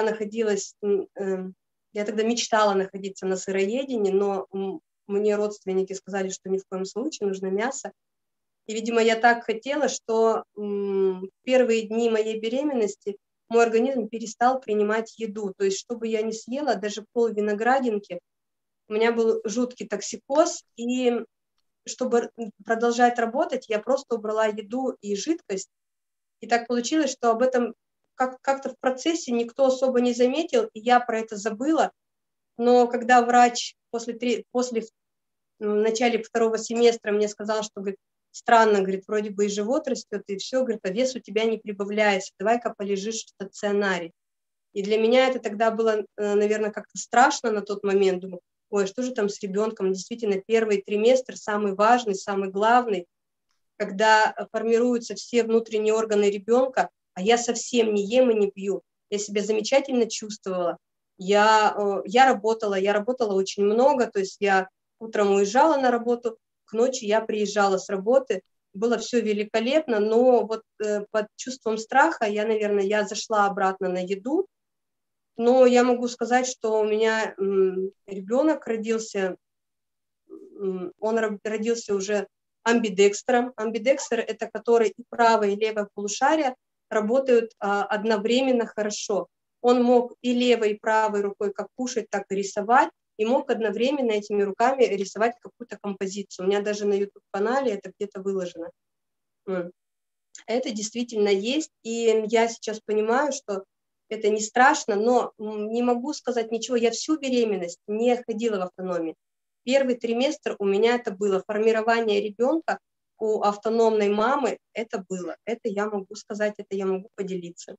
мечтала находиться на сыроедении, но мне родственники сказали, что ни в коем случае, нужно мясо. И, видимо, я так хотела, что в первые дни моей беременности мой организм перестал принимать еду. То есть, что бы я ни съела, даже пол-виноградинки, у меня был жуткий токсикоз, и чтобы продолжать работать, я просто убрала еду и жидкость. И так получилось, что об этом как-то в процессе никто особо не заметил, и я про это забыла. Но когда врач в начале 2-го семестра мне сказал, что, говорит, странно, говорит, вроде бы и живот растет, и все, говорит, а вес у тебя не прибавляется, давай-ка полежишь в стационаре. И для меня это тогда было, наверное, как-то страшно на тот момент. Думаю, ой, что же там с ребенком? Действительно, первый триместр самый важный, самый главный, когда формируются все внутренние органы ребенка, а я совсем не ем и не пью. Я себя замечательно чувствовала. Я работала очень много, то есть я утром уезжала на работу, к ночи я приезжала с работы, было все великолепно, но вот под чувством страха я зашла обратно на еду, но я могу сказать, что у меня ребенок родился, он родился уже амбидекстером. Амбидекстер – это который и правое, и левое полушария работают одновременно хорошо. Он мог и левой, и правой рукой как кушать, так и рисовать, и мог одновременно этими руками рисовать какую-то композицию. У меня даже на YouTube-канале это где-то выложено. Это действительно есть, и я сейчас понимаю, что это не страшно, но не могу сказать ничего. Я всю беременность не ходила в автономии. Первый триместр у меня это было. Формирование ребенка у автономной мамы это было. Это я могу сказать, это я могу поделиться.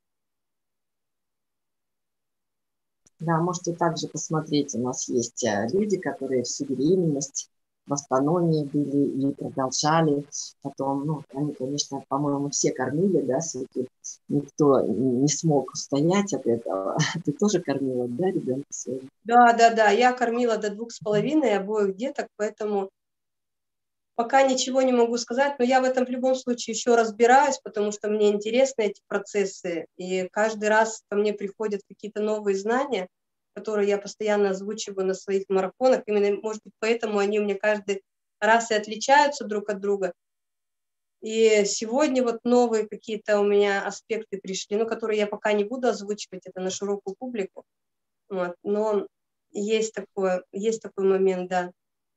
Да, можете также посмотреть, у нас есть люди, которые всю беременность в автономии были и продолжали. Потом, ну, они, конечно, по-моему, все кормили, да, все-таки никто не смог устоять от этого. Ты тоже кормила, да, ребенка своего? Да, я кормила до 2,5 обоих деток, поэтому пока ничего не могу сказать, но я в этом в любом случае еще разбираюсь, потому что мне интересны эти процессы, и каждый раз ко мне приходят какие-то новые знания, которые я постоянно озвучиваю на своих марафонах. Именно, может быть, поэтому они у меня каждый раз и отличаются друг от друга. И сегодня вот новые какие-то у меня аспекты пришли, ну, которые я пока не буду озвучивать, это на широкую публику. Вот. Но есть такой момент, да.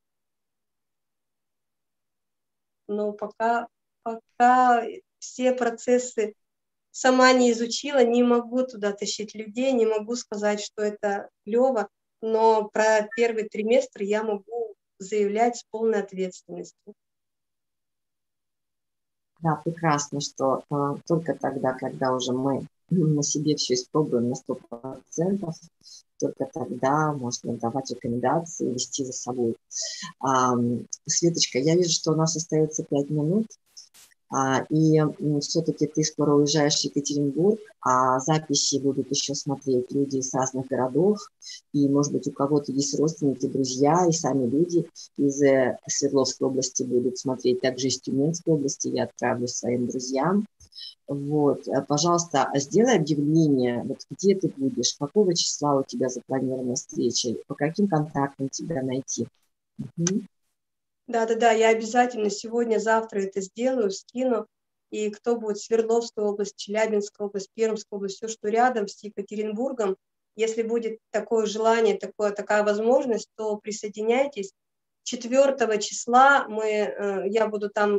Но пока все процессы сама не изучила, не могу туда тащить людей, не могу сказать, что это клево, но про первый триместр я могу заявлять с полной ответственностью. Да, прекрасно, что только тогда, когда уже мы на себе все испробуем на 100%, только тогда можно давать рекомендации, вести за собой. Светочка, я вижу, что у нас остается 5 минут, и все-таки ты скоро уезжаешь в Екатеринбург, а записи будут еще смотреть люди из разных городов, и, может быть, у кого-то есть родственники, друзья, и сами люди из Свердловской области будут смотреть, также из Тюменской области я отправлю своим друзьям. Вот, пожалуйста, сделай объявление, вот где ты будешь, какого числа у тебя запланирована встреча, по каким контактам тебя найти. Да, я обязательно сегодня, завтра это сделаю, скину. И кто будет в Свердловской области, Челябинской области, Пермской области, все, что рядом с Екатеринбургом, если будет такое желание, такая возможность, то присоединяйтесь. 4 числа я буду там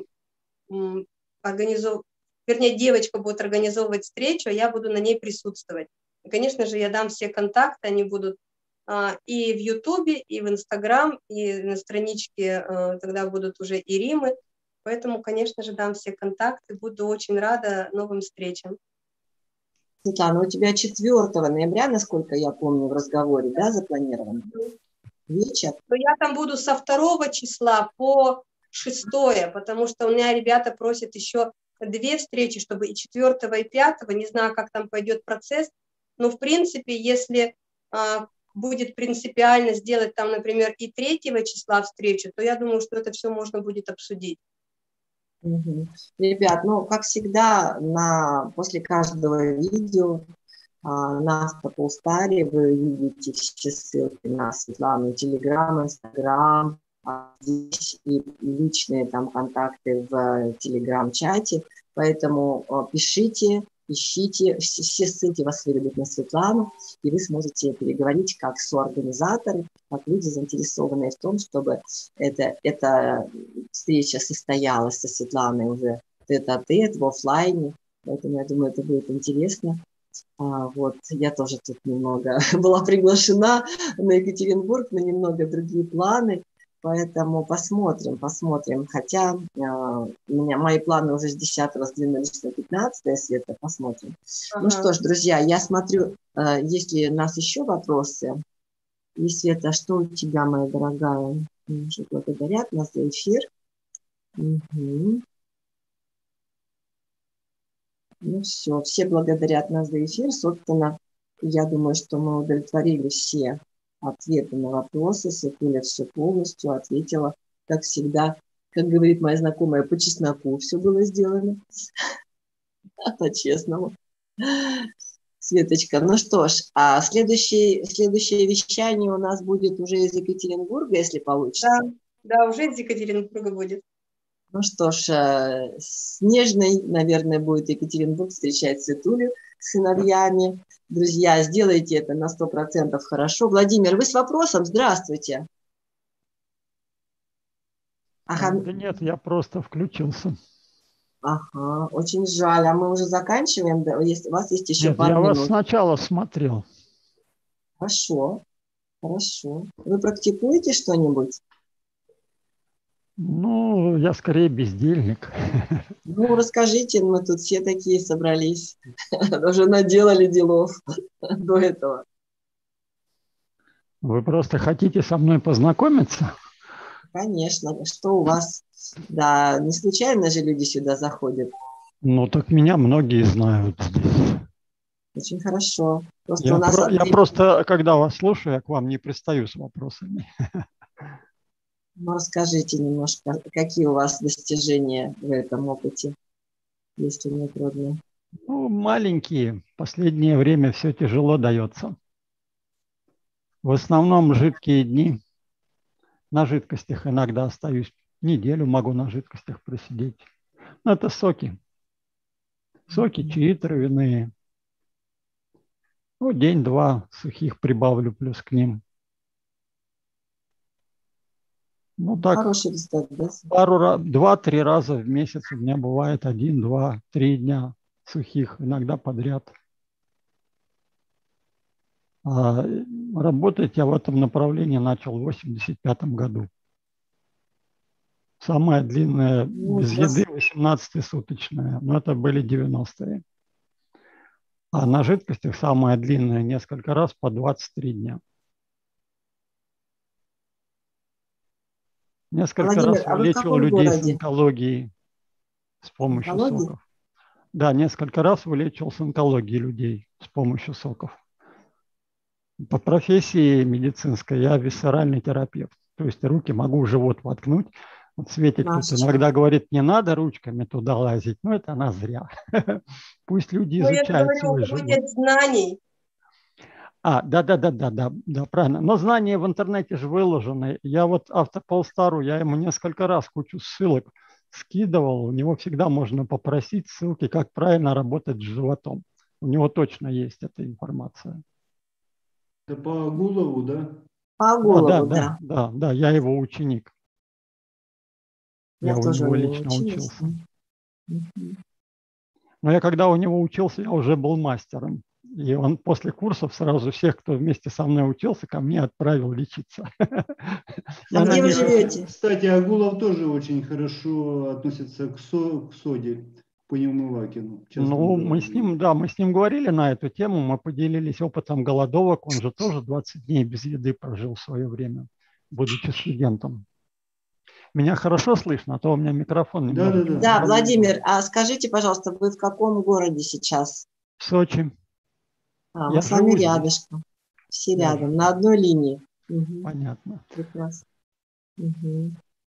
девочка будет организовывать встречу, а я буду на ней присутствовать. И, конечно же, я дам все контакты, они будут и в Ютубе, и в Инстаграм, и на страничке тогда будут уже и Римы. Поэтому, конечно же, дам все контакты. Буду очень рада новым встречам. Светлана, у тебя 4 ноября, насколько я помню, в разговоре, да, запланировано? Вечер? Я там буду со 2 числа по 6, потому что у меня ребята просят еще 2 встречи, чтобы и 4, и 5. Не знаю, как там пойдет процесс. Но, в принципе, если будет принципиально сделать там, например, и 3 числа встречу, то я думаю, что это все можно будет обсудить. Ребят, ну, как всегда, после каждого видео на Автополстаре вы видите все ссылки на Светлану, Телеграм, Инстаграм, здесь и личные там контакты в Телеграм-чате, поэтому пишите, ищите, все ссылки вас выведут на Светлану, и вы сможете переговорить как соорганизаторы, как люди, заинтересованные в том, чтобы эта встреча состоялась со Светланой уже тет-а-тет, в офлайне, поэтому я думаю, это будет интересно. Вот, я тоже тут немного была приглашена на Екатеринбург, на немного другие планы, поэтому посмотрим. Хотя мои планы уже с 10-го сдвинулись на 15-е, Света, посмотрим. Ну что ж, друзья, я смотрю, есть ли у нас еще вопросы. И, Света, что у тебя, моя дорогая? Уже благодарят нас за эфир. Угу. Ну все благодарят нас за эфир. Собственно, я думаю, что мы удовлетворили все ответы на вопросы. Светуля все полностью ответила, как всегда. Как говорит моя знакомая, по чесноку все было сделано. По-честному. Светочка, ну что ж, а следующее вещание у нас будет уже из Екатеринбурга, если получится. Да, уже из Екатеринбурга будет. Ну что ж, с Нежной, наверное, будет Екатеринбург встречать Светулю с сыновьями. Друзья, сделайте это на 100% хорошо. Владимир, вы с вопросом? Здравствуйте. Ага. Да нет, я просто включился. Ага, очень жаль. А мы уже заканчиваем? Да, у вас есть еще пару минут. Я вас сначала смотрел. Хорошо. Вы практикуете что-нибудь? Ну, я скорее бездельник. Ну, расскажите, мы тут все такие собрались. Уже наделали делов до этого. Вы просто хотите со мной познакомиться? Конечно. Что у вас? Да, не случайно же люди сюда заходят. Ну, так меня многие знают здесь. Очень хорошо. Просто я просто, когда вас слушаю, я к вам не пристаю с вопросами. Ну, расскажите немножко, какие у вас достижения в этом опыте, если не трудно. Ну, маленькие. В последнее время все тяжело дается. В основном жидкие дни. На жидкостях иногда остаюсь. Неделю могу на жидкостях просидеть. Но это соки. Соки, чаи травяные. Ну, день-два сухих прибавлю плюс к ним. Ну, так, хороший результат, да? 2-3 раза в месяц у меня бывает 1, 2, 3 дня сухих, иногда подряд. Работать я в этом направлении начал в 1985 году. Самая длинная без еды 18-суточная, но это были 90-е. А на жидкостях самая длинная несколько раз по 23 дня. Несколько раз вылечивал людей с онкологией с помощью соков. Да, несколько раз вылечивал с онкологией людей с помощью соков. По профессии медицинской я висцеральный терапевт. То есть руки могу в живот воткнуть. Вот Светик тут иногда говорит, не надо ручками туда лазить. Но это она зря. Пусть люди изучают свой живот. Нет знаний. Да, правильно. Но знания в интернете же выложены. Я вот Автополстару, я ему несколько раз кучу ссылок скидывал. У него всегда можно попросить ссылки, как правильно работать с животом. У него точно есть эта информация. Это по Агулову, да? По Агулову, да. Да, я его ученик. Я у тоже него лично учился. Но я когда у него учился, я уже был мастером. И он после курсов сразу всех, кто вместе со мной учился, ко мне отправил лечиться. А где вы живете? Кстати, Агулов тоже очень хорошо относится к соде, по Неумывакину. Ну, мы с ним говорили на эту тему, мы поделились опытом голодовок. Он же тоже 20 дней без еды прожил в свое время, будучи студентом. Меня хорошо слышно, а то у меня микрофон немного. Да, Владимир, а скажите, пожалуйста, вы в каком городе сейчас? В Сочи. Мы с вами рядышком. Все рядом, на одной линии. Угу. Понятно. Прекрасно. Угу.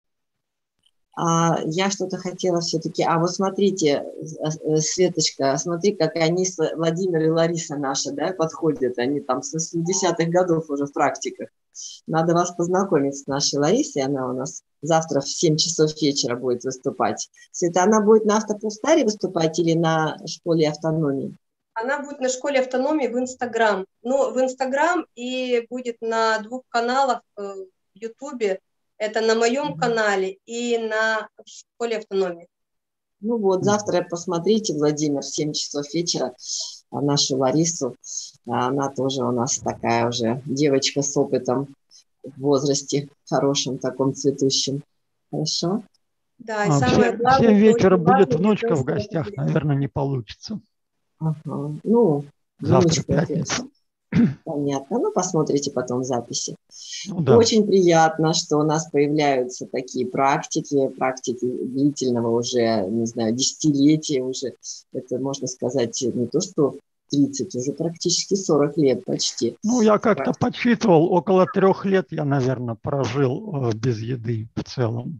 Я что-то хотела все-таки. Вот смотрите, Светочка, смотри, как они, Владимир и Лариса наши, да, подходят. Они там с 80-х годов уже в практиках. Надо вас познакомить с нашей Ларисой. Она у нас завтра в 7 часов вечера будет выступать. Света, она будет на Автопустаре выступать или на школе автономии? Она будет на школе автономии в Инстаграм. Ну, в Инстаграм и будет на 2 каналах в Ютубе. Это на моем канале и на школе автономии. Ну вот, завтра посмотрите, Владимир, в 7 часов вечера нашу Ларису. Она тоже у нас такая уже девочка с опытом в возрасте, хорошем таком цветущем. Хорошо? Да, и самое главное... В 7 вечера будет внучка в гостях, наверное, не получится. Ага. Ну, завтра пятница. Понятно. Ну, посмотрите потом записи. Ну, да. Очень приятно, что у нас появляются такие практики длительного уже, не знаю, десятилетия уже. Это, можно сказать, не то, что 30, уже практически 40 лет почти. Ну, я как-то подсчитывал, около 3 лет я, наверное, прожил без еды в целом.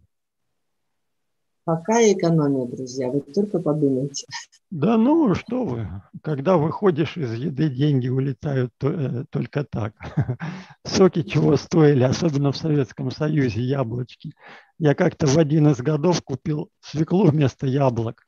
Какая экономия, друзья, вы только подумайте. Да ну, что вы, когда выходишь из еды, деньги улетают только так. Соки чего стоили, особенно в Советском Союзе, яблочки. Я как-то в один из годов купил свеклу вместо яблок.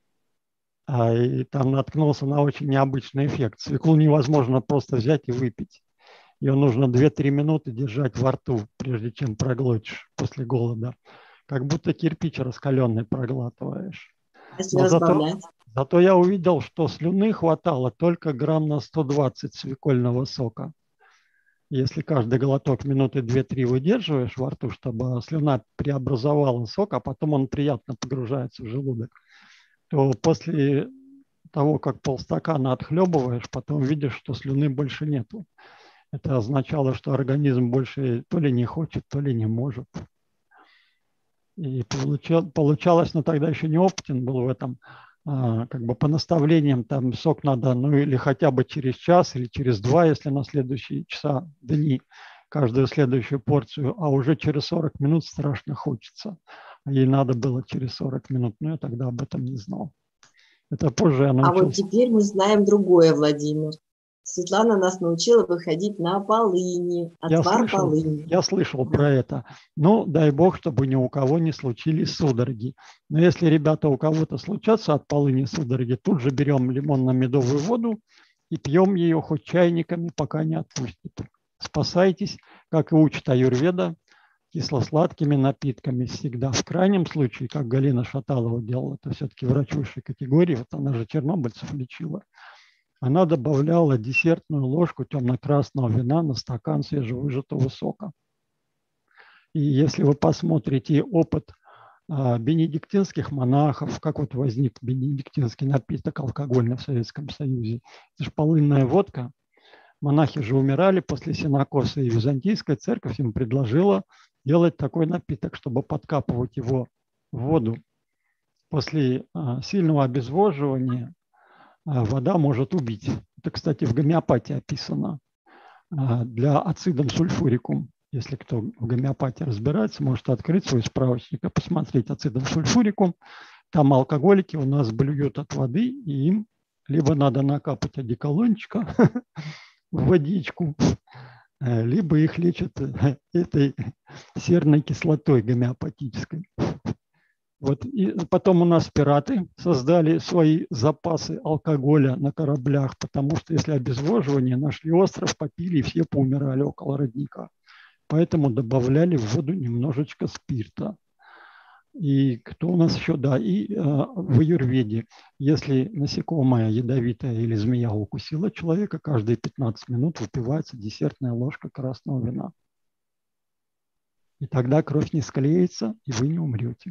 И там наткнулся на очень необычный эффект. Свеклу невозможно просто взять и выпить. Ее нужно 2-3 минуты держать во рту, прежде чем проглотишь после голода. Как будто кирпич раскаленный проглатываешь. Но зато я увидел, что слюны хватало только грамм на 120 свекольного сока. Если каждый глоток минуты 2-3 выдерживаешь во рту, чтобы слюна преобразовала сок, а потом он приятно погружается в желудок, то после того, как полстакана отхлебываешь, потом видишь, что слюны больше нету. Это означало, что организм больше то ли не хочет, то ли не может. И получалось, но тогда еще не опытен был в этом, как бы по наставлениям там сок надо, ну или хотя бы через час или через 2, если на следующие часа, дни, каждую следующую порцию, а уже через 40 минут страшно хочется. А ей надо было через 40 минут, но я тогда об этом не знал. Это позже я научился. А вот теперь мы знаем другое, Владимир. Светлана нас научила выходить на полыни, отвар полыни. Я слышал про это. Ну, дай бог, чтобы ни у кого не случились судороги. Но если, ребята, у кого-то случатся от полыни судороги, тут же берем лимонно-медовую воду и пьем ее хоть чайниками, пока не отпустит. Спасайтесь, как и учит аюрведа, кисло-сладкими напитками всегда. В крайнем случае, как Галина Шаталова делала, это все-таки врач высшей категории, вот она же чернобыльцев лечила. Она добавляла десертную ложку темно-красного вина на стакан свежевыжатого сока. И если вы посмотрите опыт бенедиктинских монахов, как вот возник бенедиктинский напиток алкогольный в Советском Союзе, это же полынная водка. Монахи же умирали после сенокоса, и Византийская церковь им предложила делать такой напиток, чтобы подкапывать его в воду. После сильного обезвоживания вода может убить. Это, кстати, в гомеопатии описано. Для ацидом сульфурикум, если кто в гомеопатии разбирается, может открыть свой справочник и посмотреть ацидом сульфурикум. Там алкоголики у нас блюют от воды, и им либо надо накапать одеколончика в водичку, либо их лечат этой серной кислотой гомеопатической. Вот. И потом у нас пираты создали свои запасы алкоголя на кораблях, потому что если обезвоживание, нашли остров, попили и все поумирали около родника. Поэтому добавляли в воду немножечко спирта. И кто у нас еще? Да, и в аюрведе, если насекомое ядовитое или змея укусила человека, каждые 15 минут выпивается десертная ложка красного вина. И тогда кровь не склеится, и вы не умрете.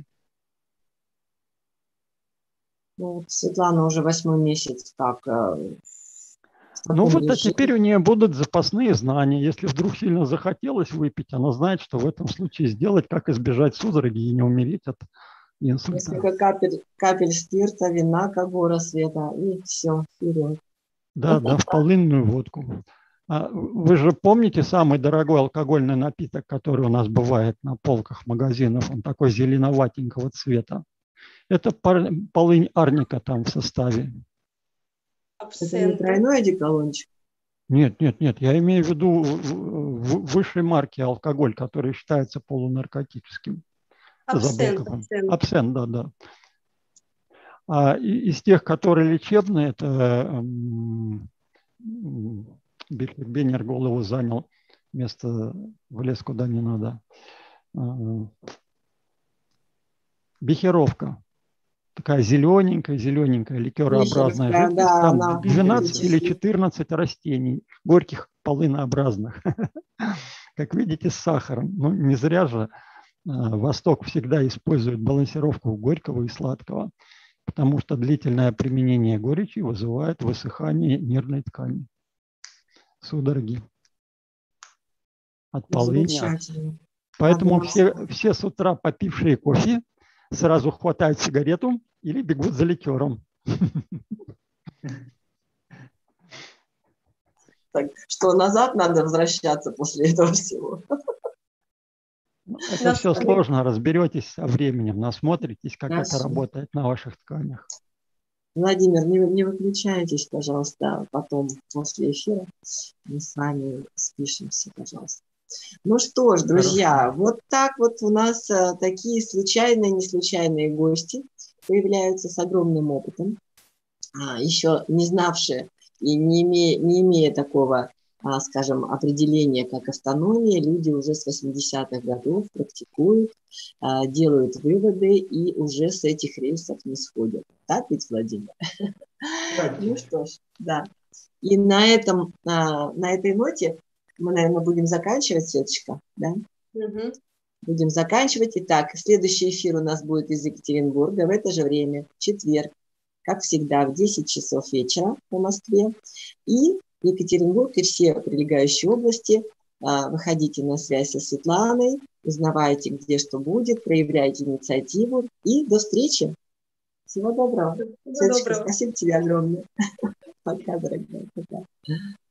Ну, Светлана уже 8-й месяц так. Ну вот, а теперь у нее будут запасные знания. Если вдруг сильно захотелось выпить, она знает, что в этом случае сделать, как избежать судороги и не умереть от инсульта. Несколько капель спирта, вина, как гора Света, и все, вперед. Да, в полынную водку. Вы же помните самый дорогой алкогольный напиток, который у нас бывает на полках магазинов? Он такой зеленоватенького цвета. Это полынь арника там в составе. Это не тройной одеколончик? Нет, нет, нет. Я имею в виду высшей марки алкоголь, который считается полунаркотическим. Абсент. Абсент, да. А из тех, которые лечебные, это Беннер голову занял, место влез куда не надо. Бехеровка. Такая зелененькая, ликерообразная жидкость. Да, там 12 или 14 растений, горьких полынообразных. Как видите, с сахаром. Ну, не зря же Восток всегда использует балансировку горького и сладкого, потому что длительное применение горечи вызывает высыхание нервной ткани, судороги от полыни. Поэтому все с утра, попившие кофе, сразу хватают сигарету или бегут за ликером. Так что назад надо возвращаться после этого всего. Это все сложно, разберетесь со временем, насмотритесь, как это работает на ваших тканях. Владимир, не выключайтесь, пожалуйста, потом после эфира мы с вами спишемся, пожалуйста. Ну что ж, друзья, вот так вот у нас такие случайные, неслучайные гости появляются с огромным опытом, еще не знавшие и не имея такого, скажем, определения, как автономия, люди уже с 80-х годов практикуют, делают выводы и уже с этих рельсов не сходят. Так ведь, Владимир? Ну что ж, да. И на этой ноте мы, наверное, будем заканчивать, Светочка, да? Будем заканчивать. Итак, следующий эфир у нас будет из Екатеринбурга в это же время, в четверг, как всегда, в 10 часов вечера по Москве. И Екатеринбург и все прилегающие области. Выходите на связь со Светланой, узнавайте, где что будет, проявляйте инициативу. И до встречи. Всего доброго. Светочка, спасибо тебе огромное. Пока, дорогая. Пока.